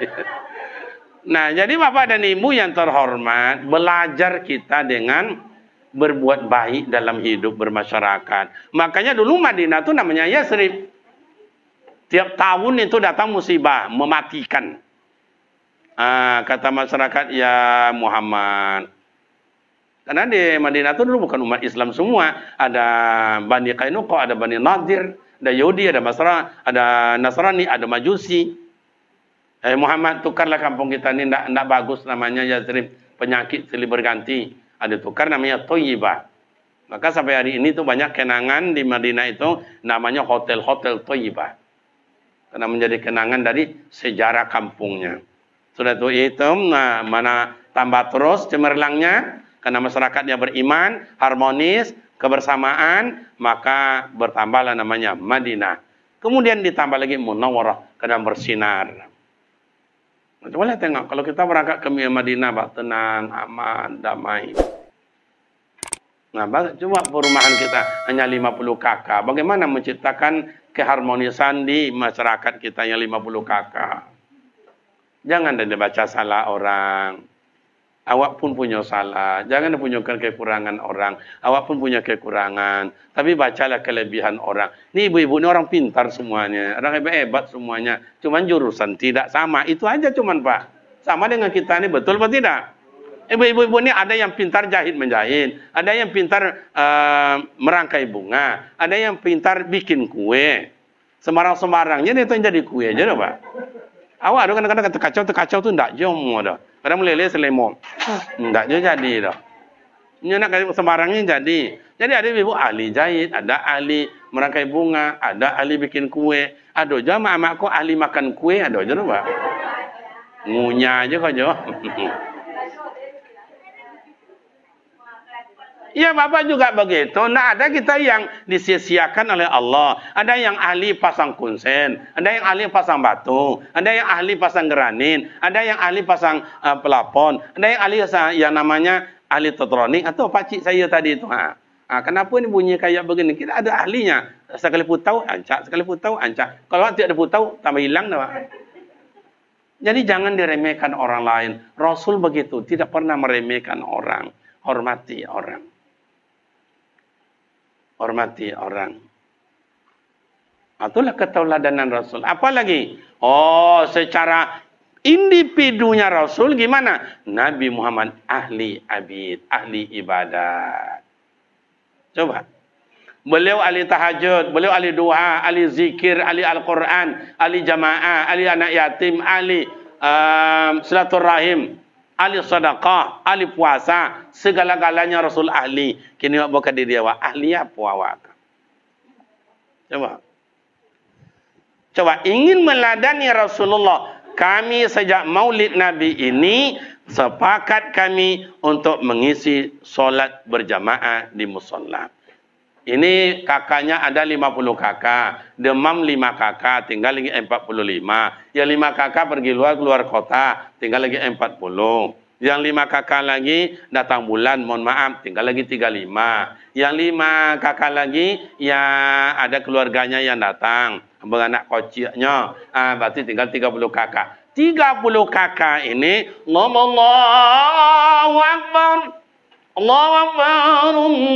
S1: Nah, jadi Bapak dan Ibu yang terhormat, belajar kita dengan berbuat baik dalam hidup bermasyarakat. Makanya dulu Madinah itu namanya Yasrib. Tiap tahun itu datang musibah, mematikan. Kata masyarakat, ya Muhammad. Karena di Madinah itu dulu bukan umat Islam semua. Ada Bani Qainuqa, ada Bani Nadir, ada Yahudi, ada Nasrani, ada Majusi. Muhammad, tukarlah kampung kita ini, tidak bagus namanya Yasrib. Penyakit silih berganti. Ada tukar namanya Thayyibah. Maka sampai hari ini tuh banyak kenangan di Madinah itu namanya hotel-hotel Thayyibah. Karena menjadi kenangan dari sejarah kampungnya. Sudah itu, mana tambah terus cemerlangnya. Karena masyarakatnya beriman, harmonis, kebersamaan, maka bertambahlah namanya Madinah. Kemudian ditambah lagi Munawwarah, karena bersinar. Coba tengok, kalau kita berangkat ke Madinah, tenang, aman, damai. Nah, coba perumahan kita hanya 50 kakak. Bagaimana menciptakan keharmonisan di masyarakat kita yang 50 kakak? Jangan dibaca salah orang. Awak pun punya salah. Jangan punyakan kekurangan orang. Awak pun punya kekurangan. Tapi bacalah kelebihan orang. Ini ibu-ibu ini orang pintar semuanya. Orang hebat semuanya. Cuman jurusan tidak sama. Itu aja cuman Pak. Sama dengan kita ini, betul atau tidak? Ibu-ibu ini ada yang pintar jahit menjahit. Ada yang pintar merangkai bunga. Ada yang pintar bikin kue. Sembarang-sembarangnya itu yang jadi kue aja Pak. Awak ada kadang-kadang terkacau tu enggak jom dah. Kadang meleleh selemong. Enggak jadi dah. Ini nak sembarangnya jadi. Jadi ada ibu ahli jahit, ada ahli merangkai bunga, ada ahli bikin kue. Ada je mak aku ahli makan kue, ada je Pak. Ngunyah aja kau je. Ya, Bapak juga begitu. Nah, ada kita yang disia-siakan oleh Allah. Ada yang ahli pasang kunsen. Ada yang ahli pasang batu. Ada yang ahli pasang geranin. Ada yang ahli pasang pelapon. Ada yang ahli yang namanya ahli tektronik. Atau pakcik saya tadi itu. Kenapa ini bunyi kayak begini? Kita ada ahlinya. Sekali putau, ancak. Sekali putau, ancak. Kalau tidak ada putau, tambah hilang. Jadi jangan diremehkan orang lain. Rasul begitu. Tidak pernah meremehkan orang. Hormati orang. Hormati orang. Itulah ketauladanan Rasul. Apalagi? Oh, secara individunya Rasul gimana? Nabi Muhammad ahli abid, ahli ibadat. Coba. Beliau ahli tahajud, beliau ahli doa, ahli zikir, ahli Al-Quran, ahli jamaah, ahli anak yatim, ahli silaturahim, ahli sedekah, ahli puasa, segala-galanya Rasul ahli. Kini awak bukan diri awak, ahli apa awak? Coba ingin meladani Rasulullah. Kami sejak Maulid Nabi ini sepakat kami untuk mengisi solat berjamaah di musalla. Ini kakaknya ada 50 kakak, demam 5 kakak, tinggal lagi 45. Yang 5 kakak pergi keluar kota, tinggal lagi 40. Yang 5 kakak lagi datang bulan, mohon maaf, tinggal lagi 35. Yang 5 kakak lagi yang ada keluarganya yang datang, beranak kociknya, berarti tinggal 30 kakak. 30 kakak ini, Allahu Akbar, Allahu Akbar,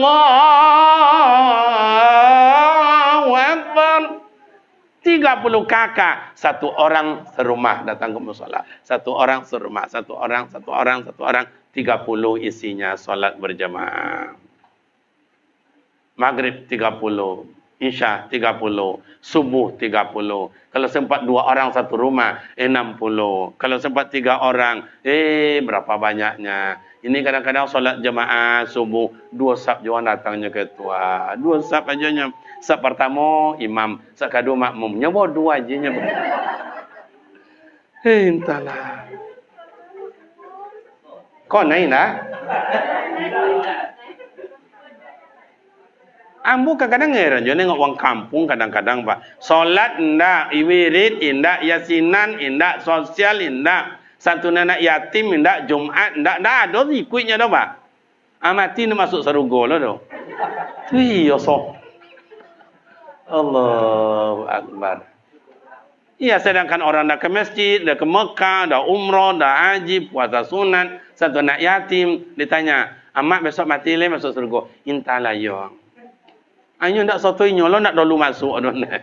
S1: Allahu Akbar. 30 kakak, satu orang serumah datang ke mushola. Satu orang serumah, satu orang, 30 isinya solat berjamaah. Maghrib 30, Isya 30, Subuh 30. Kalau sempat 2 orang satu rumah, 60. Kalau sempat 3 orang, berapa banyaknya? Ini kadang-kadang solat jemaah subuh 2 saf jual datangnya ketua. 2 saf aja. Saf pertama imam, saf kedua makmum. Nyawa 2 aja nya. Entahlah. Kau naik nah? Ambu kadang-kadang heran je nengok orang kampung kadang-kadang Pak. Solat indak, wirid indak, yasinan indak, sosial indak. Satu anak yatim indak, Jumat indak, dah ada ikutnya dah Pak. Mati nak masuk surga lah dah. Iya sok. Allahu Akbar. Iya, sedangkan orang dah ke masjid, dah ke Mekah, dah umrah, dah haji, puasa sunat, satu anak yatim ditanya, "Amak besok mati le masuk surga?" Intalah yo. Anyo ndak sotoinyo lo nak dulu masuk adone.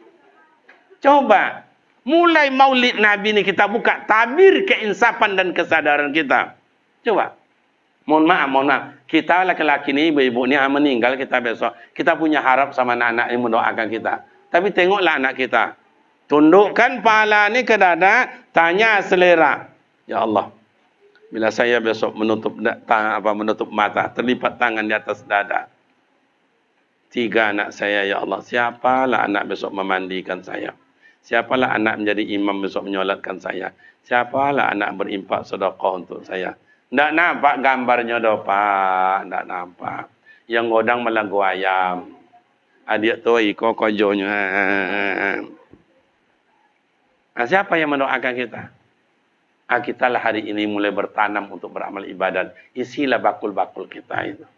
S1: Coba mulai Maulid Nabi ni kita buka tabir keinsafan dan kesadaran kita. Coba. Mohon maaf. Kita laki-laki ni, ibu-ibu ni meninggal kita besok. Kita punya harap sama anak-anak yang mendoakan kita. Tapi tengoklah anak kita. Tundukkan pala ni ke dada, tanya selera. Ya Allah. Bila saya besok menutup mata, terlipat tangan di atas dada. 3 anak saya, ya Allah. Siapalah anak besok memandikan saya? Siapalah anak menjadi imam besok menyolatkan saya? Siapalah anak berimpak sedekah untuk saya? Tak nampak gambarnya dah Pak. Tak nampak. Yang godang melagu ayam. Adik tu ikut kojonya. Siapa yang mendoakan kita? Kita lah hari ini mulai bertanam untuk beramal ibadat. Isilah bakul-bakul kita itu.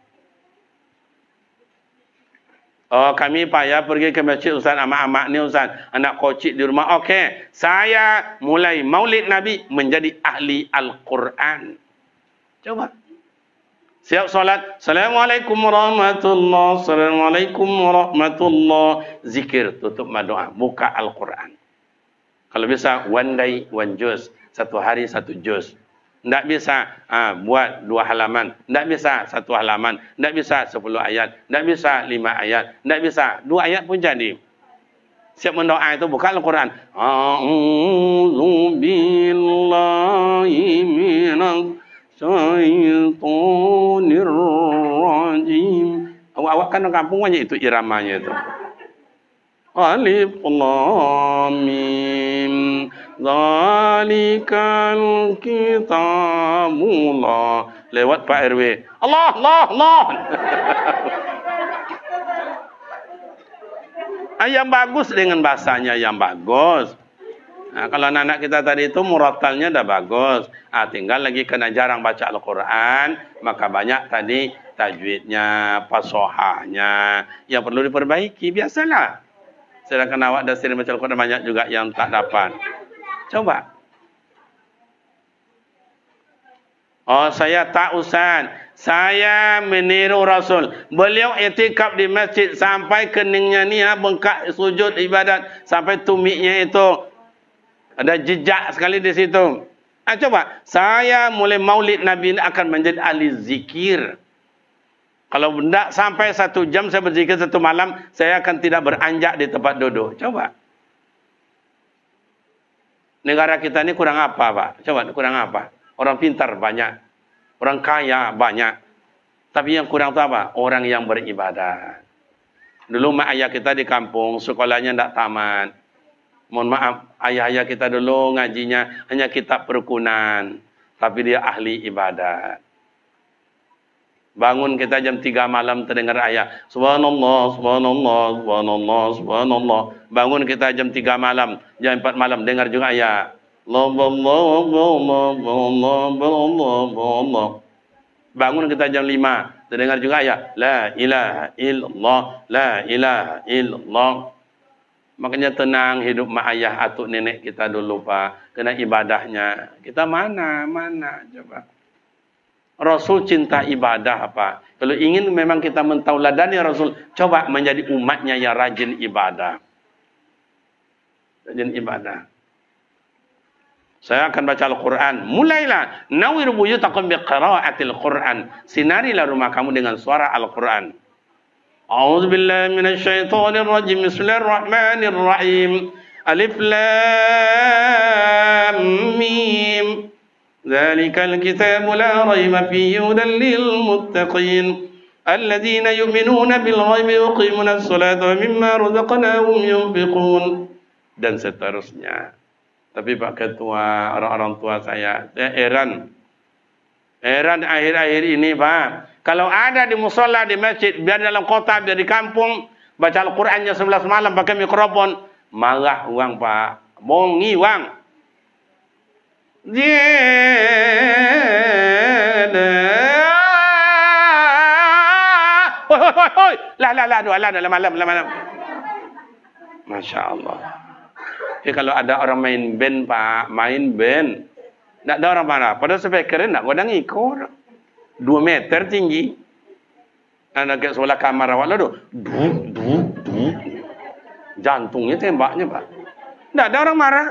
S1: Oh, kami payah pergi ke masjid Ustaz, amak-amak ni Ustaz, anak kocik di rumah. Okey, saya mulai Maulid Nabi menjadi ahli Al-Quran. Coba. Siap solat. Assalamualaikum warahmatullahi, Assalamualaikum warahmatullahi. Zikir, tutup doa, buka Al-Quran. Kalau bisa one day one juz, 1 hari 1 juz. Tak bisa buat 2 halaman. Tak bisa 1 halaman. Tak bisa 10 ayat. Tak bisa 5 ayat. Tak bisa 2 ayat pun jadi. Siap mendoa itu buka Al-Quran. A'udzu billahi minasy syaitonir rajim. Awak kan orang kampung aja itu iramanya itu. Alif Lam Mim. Zalikal kitabullah. Lewat Pak RW. Allah, Allah, Allah. Yang bagus dengan bahasanya yang bagus. Nah, kalau anak kita tadi itu muratalnya dah bagus. Tinggal lagi kena jarang baca Al-Quran. Maka banyak tadi tajwidnya, fasohahnya. Yang perlu diperbaiki, biasalah. Sedangkan awak dah sering baca Al-Quran, banyak juga yang tak dapat. Coba. Oh, saya tak Ustaz. Saya meniru Rasul. Beliau itikaf di masjid sampai keningnya ni bengkak sujud ibadat. Sampai tumiknya itu ada jejak sekali di situ. Coba, saya mulai maulid Nabi ini akan menjadi ahli zikir. Kalau tidak sampai 1 jam saya berzikir 1 malam, saya akan tidak beranjak di tempat duduk. Coba. Negara kita ini kurang apa, Pak? Coba, kurang apa? Orang pintar banyak. Orang kaya banyak. Tapi yang kurang itu apa? Orang yang beribadah. Dulu mak ayah kita di kampung, sekolahnya tidak tamat. Mohon maaf, ayah-ayah kita dulu ngajinya hanya kitab perukunan. Tapi dia ahli ibadat. Bangun kita jam 3 malam terdengar ayat. Subhanallah, subhanallah, subhanallah, subhanallah. Bangun kita jam 3 malam, jam 4 malam dengar juga ayat. Bangun kita jam 5, terdengar juga ayat. La ilaha illallah, la ilaha illallah. Makanya tenang hidup mak ayah atuk nenek kita dulu, Pak. Kena ibadahnya. Kita mana coba. Rasul cinta ibadah, Pak. Kalau ingin memang kita mentauladani Rasul, coba menjadi umatnya yang rajin ibadah. Rajin ibadah. Saya akan baca Al-Quran. Mulailah. Nawir buyutakum biqira'atil Quran. Sinarilah rumah kamu dengan suara Al-Quran. A'udzu billahi minasyaitonir rajim. Bismillahirrahmanirrahim. Alif lam mim. Dzalikal kitabu la raiba fihi hudan lil muttaqin. Alladzina yu'minuna bil ghaibi wa yuqimuna as-salata wa mimma razaqnahum yunfiqun. Dan seterusnya. Tapi Pak Ketua, orang-orang tua saya heran. Heran akhir-akhir ini, Pak. Kalau ada di musola, di masjid, biar dalam kota, biar di kampung, baca Al-Qurannya 11 malam pakai mikrofon, marah uang, Pak. Bongi uang. Hoi. Lah, malam. Masya Allah. Jadi kalau ada orang main band, Pak, main band. Tak ada orang marah. Padahal speakernya tak kodang ikut. 2 meter tinggi. Ada ke sebelah kamar awak lah tu. Duk. Jantungnya tembaknya, Pak. Tak ada orang marah.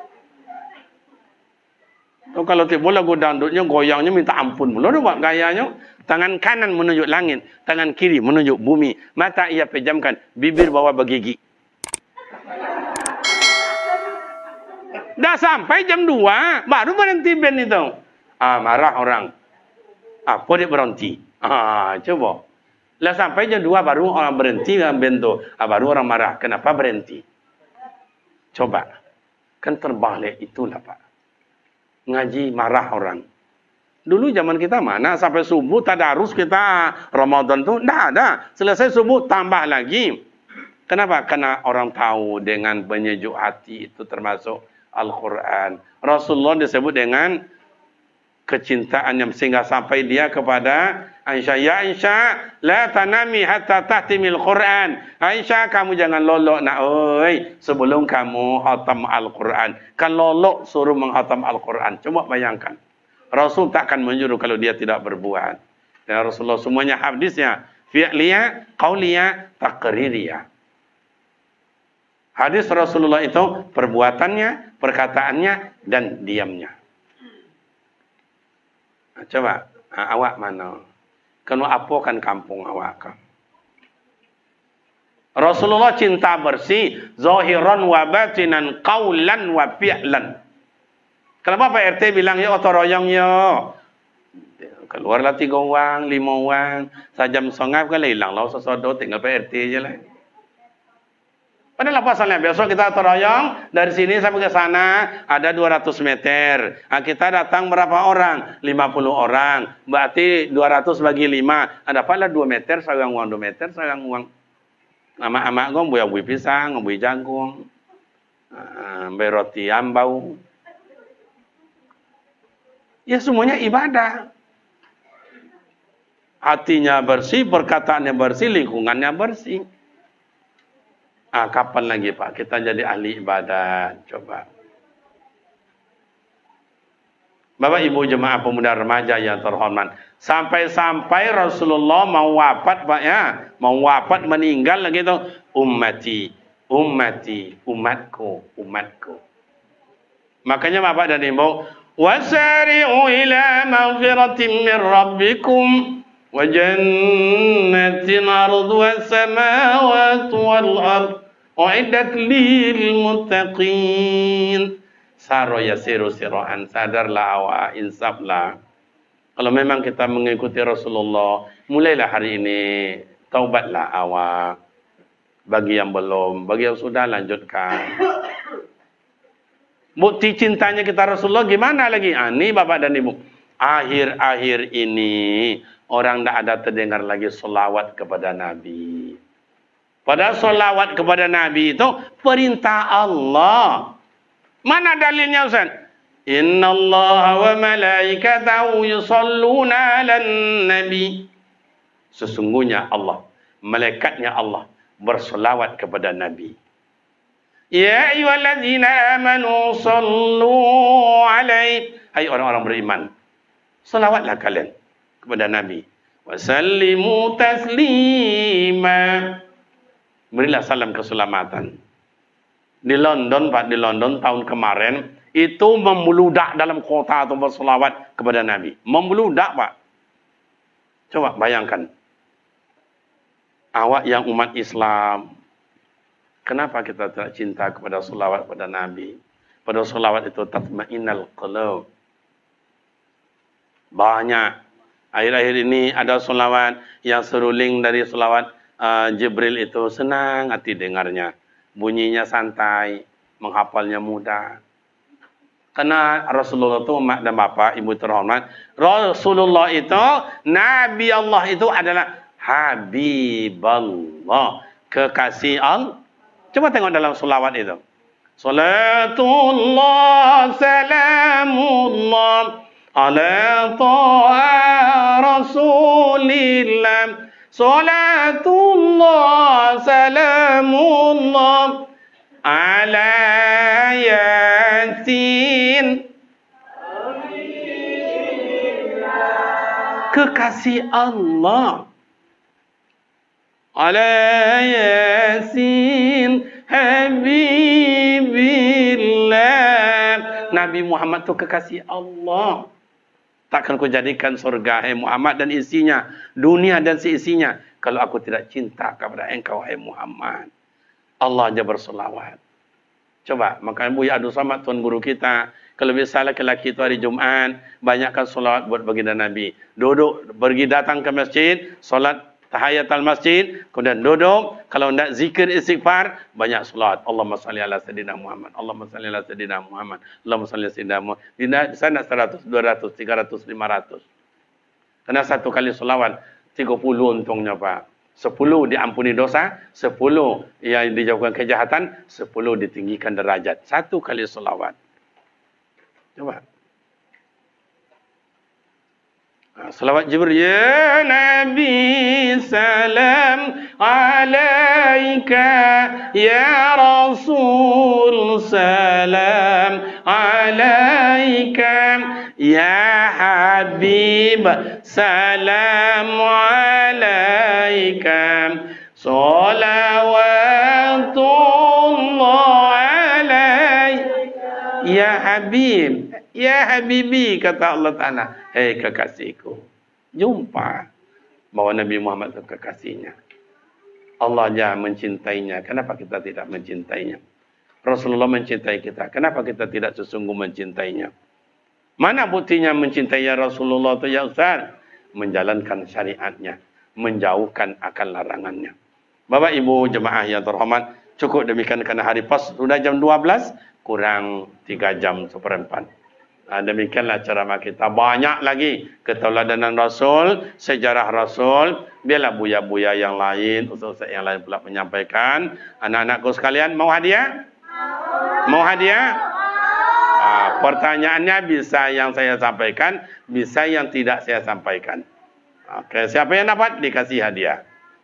S1: Kalau tiba lagu dangdutnya, goyangnya minta ampun. Mula tu buat gayanya. Tangan kanan menunjuk langit. Tangan kiri menunjuk bumi. Mata ia pejamkan. Bibir bawa bergigi. Dah sampai jam 2. Baru berhenti band itu. Marah orang. Apa dia berhenti? Coba. Lah sampai jam 2 baru orang berhenti band tu. Baru orang marah. Kenapa berhenti? Coba. Kan terbalik itulah, Pak. Ngaji marah orang. Dulu zaman kita mana sampai subuh tadarus kita Ramadan tu tidak ada. Selesai subuh tambah lagi. Kenapa? Karena orang tahu dengan penyejuk hati itu termasuk Al-Quran. Rasulullah disebut dengan kecintaan yang sehingga sampai dia kepada Aisyah, ya Aisyah, la tanami hatta tahtimil Quran. Aisyah, kamu jangan lolok nak oi sebelum kamu khatam Al-Quran. Kan lolok suruh menghatam Al-Quran. Coba bayangkan. Rasul takkan menyuruh kalau dia tidak berbuat. Ya Rasulullah semuanya hadisnya fi'liyah, qauliyah, taqririyah. Hadis Rasulullah itu perbuatannya, perkataannya, dan diamnya. Coba, awak mana? Kalau apa kan kampung awak kan? Rasulullah cinta bersih, zahiran wa batinan, qaulan wa fi'lan. Kenapa Pak RT bilang ya otor royong ya? Keluarlah 3 uang, 5 uang, sajam songap kan hilang lah sesuatu, tinggal Pak RT je lah. Padahal apa asalnya? Besok kita teroyong dari sini sampai ke sana ada 200 meter. Nah, kita datang berapa orang? 50 orang. Berarti 200 bagi 5. Dapatlah 2 meter, sarang uang 2 meter, sarang uang. Amak-amak gue bui pisang, bui jagung, bui roti ambau. Ya semuanya ibadah. Hatinya bersih, perkataannya bersih, lingkungannya bersih. Kapan lagi Pak kita jadi ahli ibadah? Coba. Bapak Ibu jemaah pemuda remaja yang terhormat. Sampai-sampai Rasulullah mau wafat Pak ya. Mau wafat meninggal lagi itu. Ummati, ummati, umatku, umatku. Makanya Bapak dan Ibu. Wasari'u ila maghfiratin min rabbikum. Wa jannatin arduha samawati wal ard. Uiddat lil muttaqin. Saro yasiru sirohan, sadarlah awak, insaflah. Kalau memang kita mengikuti Rasulullah, mulailah hari ini, taubatlah awak. Bagi yang belum, bagi yang sudah lanjutkan. Bukti cintanya kita Rasulullah gimana lagi? Ini Bapak dan Ibu. Akhir-akhir ini, orang tidak ada terdengar lagi selawat kepada Nabi. Padahal solawat kepada Nabi itu perintah Allah. Mana dalilnya Ustaz? Inna Allah wa malaikatahu yusalluna ala nabi. Sesungguhnya Allah, malaikatnya Allah bersolawat kepada Nabi. Ya ayyuhalladzina amanu sallu alaihi. Hai orang-orang beriman, solawatlah kalian kepada Nabi. Wa sallimu taslima. Berilah salam keselamatan. Di London, Pak, di London tahun kemarin, itu membeludak dalam kota atau berselawat kepada Nabi. Membeludak, Pak. Coba bayangkan. Awak yang umat Islam, kenapa kita tidak cinta kepada selawat kepada Nabi? Pada selawat itu tatma'innal qulub. Banyak. Akhir-akhir ini ada selawat yang seruling dari selawat Jibril itu senang hati dengarnya. Bunyinya santai, menghafalnya mudah. Karena Rasulullah itu mak dan bapak, ibu terhormat. Rasulullah itu, Nabi Allah itu adalah Habiballah. Kekasih Allah. Coba tengok dalam selawat itu. Salatullah, salamullah, ala ta'a Rasulillah. Salatullah, salamullah, ala Yasin. Kekasih Allah. Ala Yasin Habibillah. Nabi Muhammad itu kekasih Allah. Takkan ku jadikan surga hai Muhammad dan isinya, dunia dan seisinya, kalau aku tidak cinta kepada engkau hai Muhammad. Allah aja bersolawat. Coba, makanya Buya Abdul Samad, tuan guru kita, kalau bisa laki-laki itu hari Jumat, banyakkan solawat buat baginda Nabi. Duduk, pergi datang ke masjid, solat tahiyat al-masjid, kemudian duduk, kalau tidak zikir istighfar, banyak solawat. Allahumma salli ala sayyidina Muhammad, Allahumma salli ala sayyidina Muhammad, Allahumma salli ala sayyidina Muhammad. Di sana 100, 200, 300, 500. Karena satu kali solawat, 30 untungnya Pak. 10 diampuni dosa, 10 yang dijauhkan kejahatan, 10 ditinggikan derajat. Satu kali solawat. Coba. Salawat Jibril. Ya Nabi salam alaika, ya Rasul salam alaika, ya Habib salam alaika, salawatullah alaika, ya Habib. Ya Habibi, kata Allah Ta'ala. Hei kekasihku. Jumpa bahwa Nabi Muhammad itu kekasihnya. Allah aja mencintainya. Kenapa kita tidak mencintainya? Rasulullah mencintai kita. Kenapa kita tidak sesungguh mencintainya? Mana buktinya mencintainya Rasulullah itu ya Ustaz? Menjalankan syariatnya. Menjauhkan akan larangannya. Bapak Ibu jemaah yang terhormat. Cukup demikian kerana hari pos sudah jam 12 kurang 3 jam seperempat. Demikianlah ceramah kita. Banyak lagi keteladanan Rasul, sejarah Rasul. Biarlah buya-buya yang lain, ustaz-ustaz yang lain pula menyampaikan. Anak-anakku sekalian, mau hadiah? Mau hadiah? Pertanyaannya bisa yang saya sampaikan, bisa yang tidak saya sampaikan. Oke, siapa yang dapat dikasih hadiah?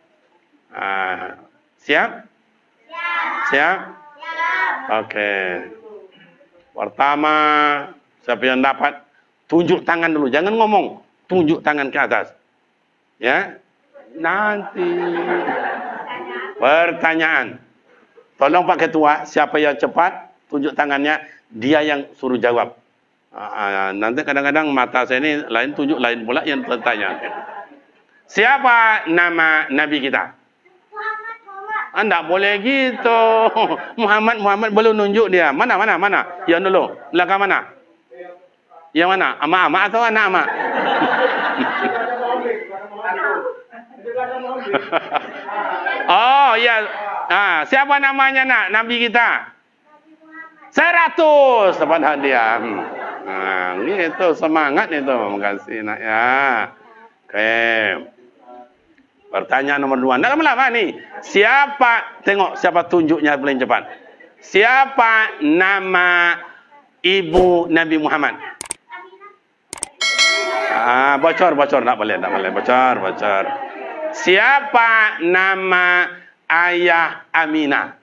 S1: Siap? Siap? Oke. Pertama, siapa yang dapat? Tunjuk tangan dulu, jangan ngomong. Tunjuk tangan ke atas. Ya? Nanti. Pertanyaan. Tolong Pak Ketua, siapa yang cepat, tunjuk tangannya, dia yang suruh jawab. Nanti kadang-kadang mata saya ini lain tunjuk, lain pula yang bertanya. Siapa nama Nabi kita? Anda boleh gitu. Muhammad belum nunjuk dia. Mana? Yang dulu. Belakang mana? Yang mana? Ama-ama atau anak ama? Oh, ya. Siapa namanya nak? Nabi kita? 100 dapat hadiah. Gitu semangat itu. Terima kasih nak ya. Oke. Pertanyaan nomor 2. Tidak lama-lama nih. Siapa, tengok siapa tunjuknya paling cepat. Siapa nama ibu Nabi Muhammad? Bocor. Tak boleh. Bocor. Siapa nama ayah Aminah?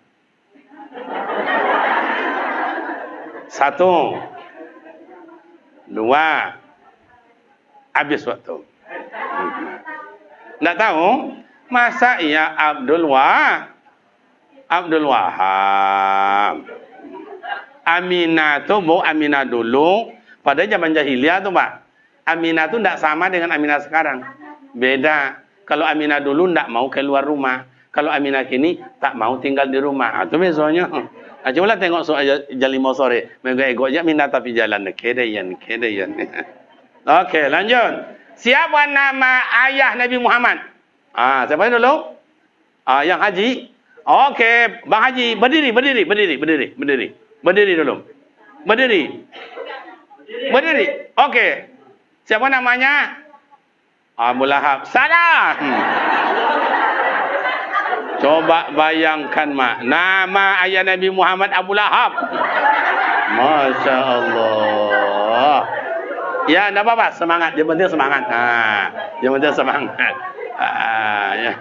S1: 1, 2. Habis waktu. Tak tahu? Masa iya Abdul Wahab. Aminah tu bu Aminah dulu pada zaman jahiliyah tu Pak. Aminah tu tak sama dengan Aminah sekarang. Beda. Kalau Aminah dulu tak mau keluar rumah. Kalau Aminah kini tak mau tinggal di rumah. Itu besoknya. Cobalah tengok soal jam 5 sore. Mengego-ego aja Aminah tapi jalan. Kedayan. Okey, lanjut. Siapa nama ayah Nabi Muhammad? Siapa dulu? Yang Haji. Okey, Bang Haji, berdiri dulu. Berdiri. Okey. Siapa namanya? Abu Lahab. Salah. Coba bayangkan mak, nama ayah Nabi Muhammad Abu Lahab. Masya Allah. Ya, tidak apa-apa, semangat. Yang penting semangat. Ya.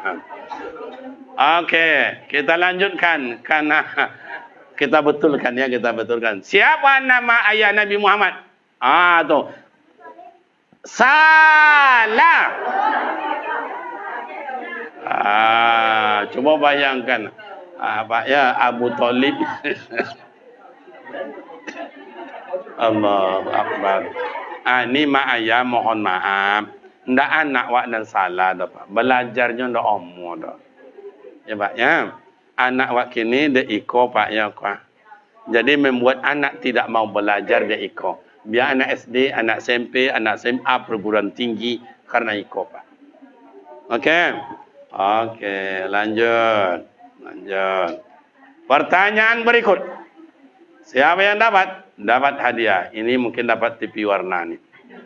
S1: Okey, kita lanjutkan karena kita betulkan. Siapa nama ayah Nabi Muhammad? Tu. Salah. Coba bayangkan. Abu Talib. Allahu Akbar. Ini mak ayah mohon maaf. Ndak anak wak dan salah dah Pak. Belajarnya ndak omong dah. Ya Pak ya. Anak wak kini dia iko Pak ya Pak. Jadi membuat anak tidak mau belajar dia iko. Biar anak SD, anak SMP, anak SMA perguruan tinggi karena iko Pak. Okey, lanjut. Pertanyaan berikut. Siapa yang dapat hadiah? Ini mungkin dapat TV warna nih.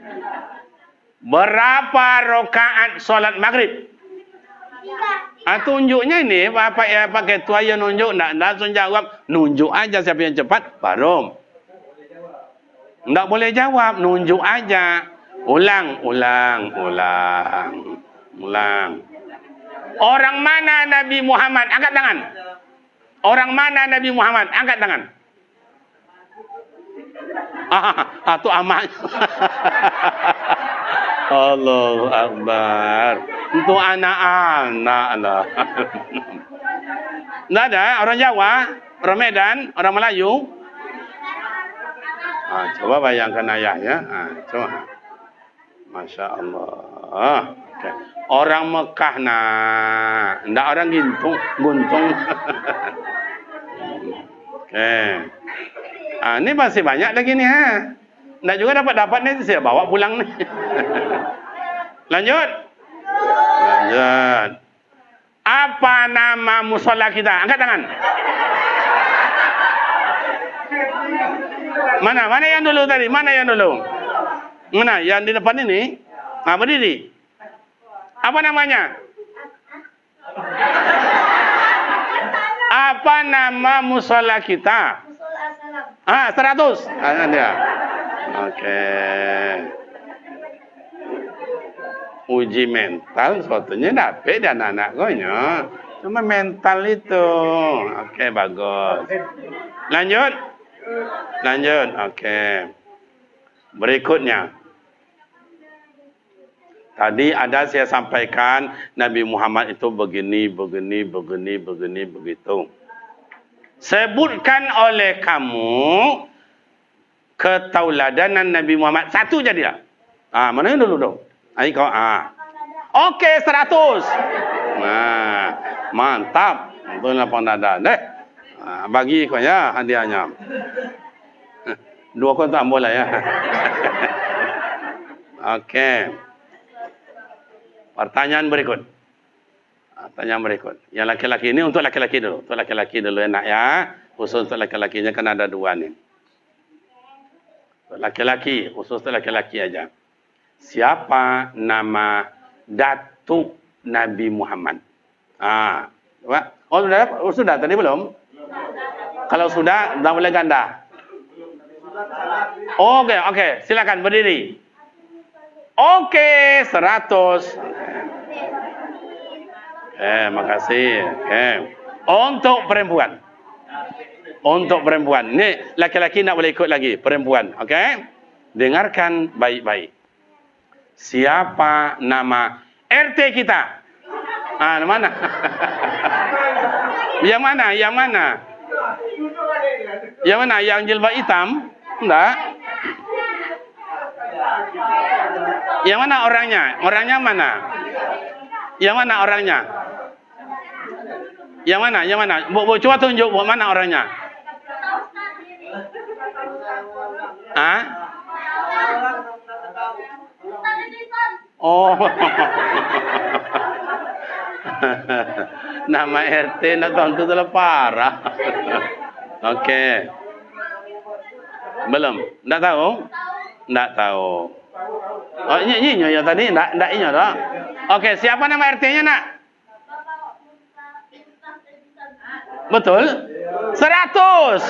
S1: Berapa rakaat solat maghrib? 3. Tunjuknya ini, Bapak ya pakai tua yang nunjuk, enggak langsung jawab. Nunjuk aja siapa yang cepat, baru. Enggak boleh jawab, nunjuk aja. Ulang. Orang mana Nabi Muhammad? Angkat tangan. Orang mana Nabi Muhammad? Angkat tangan. Tu amak. Allahu Akbar. Untuk anak-anak lah. Tidak ada orang Jawa, orang Medan, orang Melayu. Coba bayangkan ayahnya. Coba. Masya Allah. Okay. Orang Mekah nak. Tidak orang guntung. Okay. Ini masih banyak lagi nih. Tidak juga dapat nih, saya bawa pulang nih. Lanjut. Apa nama musola kita? Angkat tangan. Mana? Mana yang dulu tadi? Mana yang dulu? Mana? Yang di depan ini? Nah, berdiri. Apa namanya? Apa nama musola kita? Ah, 100. Ah, dia. Okey. Uji mental suatunya dapat dan anak gonya. Cuma mental itu. Okey, bagus. Lanjut. Lanjut. Okey. Berikutnya. Tadi ada saya sampaikan Nabi Muhammad itu begini, begitu. Sebutkan oleh kamu ketauladanan Nabi Muhammad. Satu jadilah. Ah, mana yang dulu dong? Ayo kau. Okey, 100. Nah, mantap. Betul lapang dada. Deh. Bagi kau ya hadiahnya. 2 kau tak boleh ya. Okey. Pertanyaan berikut. Pertanyaan berikut. Yang laki-laki ini untuk laki-laki dulu. Untuk laki-laki dulu enak ya. Khusus untuk laki-lakinya kan ada 2 nih. Untuk laki-laki, khusus untuk laki-laki aja. Siapa nama Datuk Nabi Muhammad? Oh, sudah tadi belum? Kalau sudah, dah boleh ganda. Okey, silakan berdiri. Okey, 100. Makasih. Untuk perempuan. Untuk perempuan. Ni laki-laki nak boleh ikut lagi. Perempuan. Okey? Dengarkan baik-baik. Siapa nama RT kita? Mana? Yang mana? Yang mana? Yang mana? Yang jilbab hitam? Enggak. Yang mana orangnya? Orangnya mana? Yang mana orangnya? Yang mana? Yang mana? Bu, coba tunjuk bu mana orangnya? Oh. Nama RT nak tahu tu telah parah. Okey. Belum? Tak tahu? Tak tahu. Oh, ini yang tadi tak ingat dah. Okey, siapa nama RT-nya nak? Betul? 100.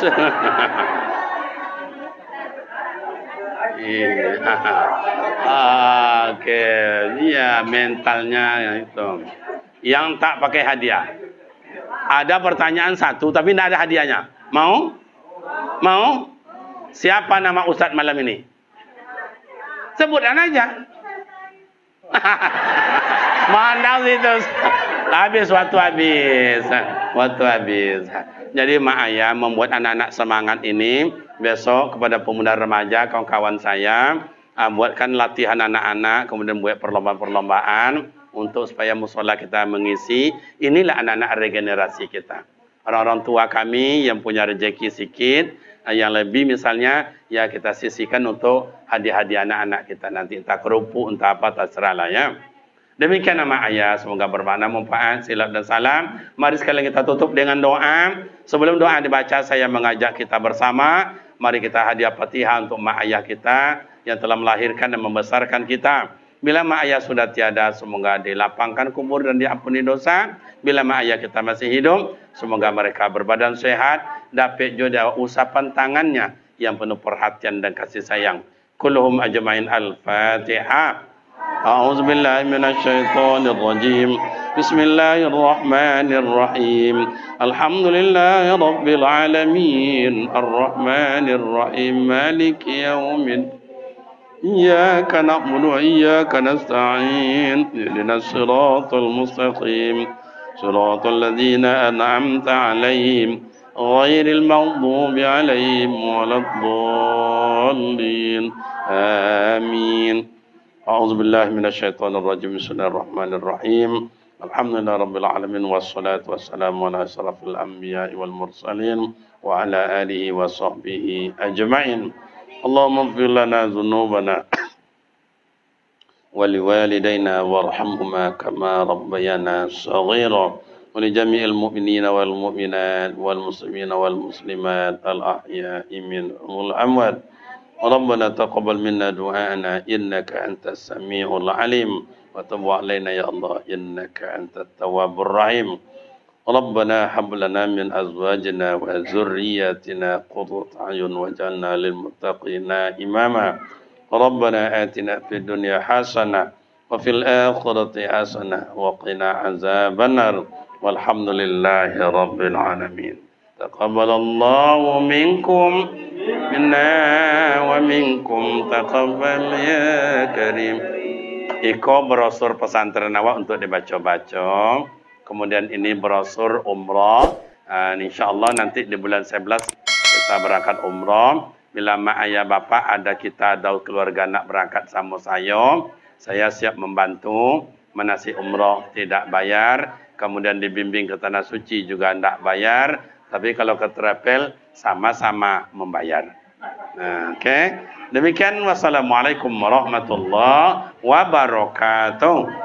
S1: Okey, dia mentalnya itu. Yang tak pakai hadiah. Ada pertanyaan satu tapi tidak ada hadiahnya. Mau? Mau? Siapa nama Ustaz malam ini? Sebutkan aja. Mandau itu. Habis waktu habis. Waktu habis. Jadi mak ayah membuat anak-anak semangat ini besok kepada pemuda remaja kawan-kawan saya buatkan latihan anak-anak kemudian buat perlombaan-perlombaan untuk supaya musola kita mengisi. Inilah anak-anak regenerasi kita. Orang-orang tua kami yang punya rezeki sikit, yang lebih misalnya ya kita sisihkan untuk hadiah-hadiah anak-anak kita nanti, entah kerupuk entah apa terserahlah ya. Demikian nama ayah, semoga bermakna manfaat. Silap dan salam. Mari sekali kita tutup dengan doa. Sebelum doa dibaca saya mengajak kita bersama, mari kita hadiah Fatihah untuk mak ayah kita yang telah melahirkan dan membesarkan kita. Bila mak ayah sudah tiada, semoga dilapangkan kubur dan diampuni dosa. Bila mak ayah kita masih hidup, semoga mereka berbadan sehat, dapat juga usapan tangannya yang penuh perhatian dan kasih sayang. Kulluhum ajmain al-Fatihah. A'udzu billahi minasyaitonir rajim. Bismillahirrahmanirrahim. Alhamdulillahi rabbil alamin. Arrahmanir rahim. Maliki yaumiddin. إياك نعبد وإياك نستعين اهدنا الصراط المستقيم صراط الذين أنعمت عليهم غير المغضوب عليهم ولا الضالين آمين. أعوذ بالله من الشيطان الرجيم. بسم الله الرحمن الرحيم. الحمد لله رب العالمين والصلاة والسلام على أشرف الأنبياء والمرسلين وعلى آله وصحبه أجمعين. اللهم اغفر لنا ذنوبنا ولوالدينا وارحمهما كما ربيانا صغيرا ولجميع المؤمنين والمؤمنات والمسلمين والمسلمات الأحياء منهم والأموات ربنا تقبل منا دعاءنا إنك أنت السميع العليم وتب علينا يا الله إنك أنت التواب الرحيم ربنا هب لنا من أزواجنا وذرياتنا قرة أعين واجعلنا للمتقين إماما ربنا آتنا في الدنيا حسنة وفي الآخرة حسنة وقنا عذاب النار والحمد لله رب العالمين تقبل الله منكم منا ومنكم تقبل يا كريم. Iko brosur pesantren awak untuk dibaca-baca. Kemudian ini brosur umrah. InsyaAllah nanti di bulan 11 kita berangkat umrah. Bila mak ayah bapak ada kita atau keluarga nak berangkat sama saya siap membantu. Manasik umrah tidak bayar. Kemudian dibimbing ke tanah suci juga tidak bayar. Tapi kalau ke travel sama-sama membayar. Okey. Demikian wassalamualaikum warahmatullahi wabarakatuh.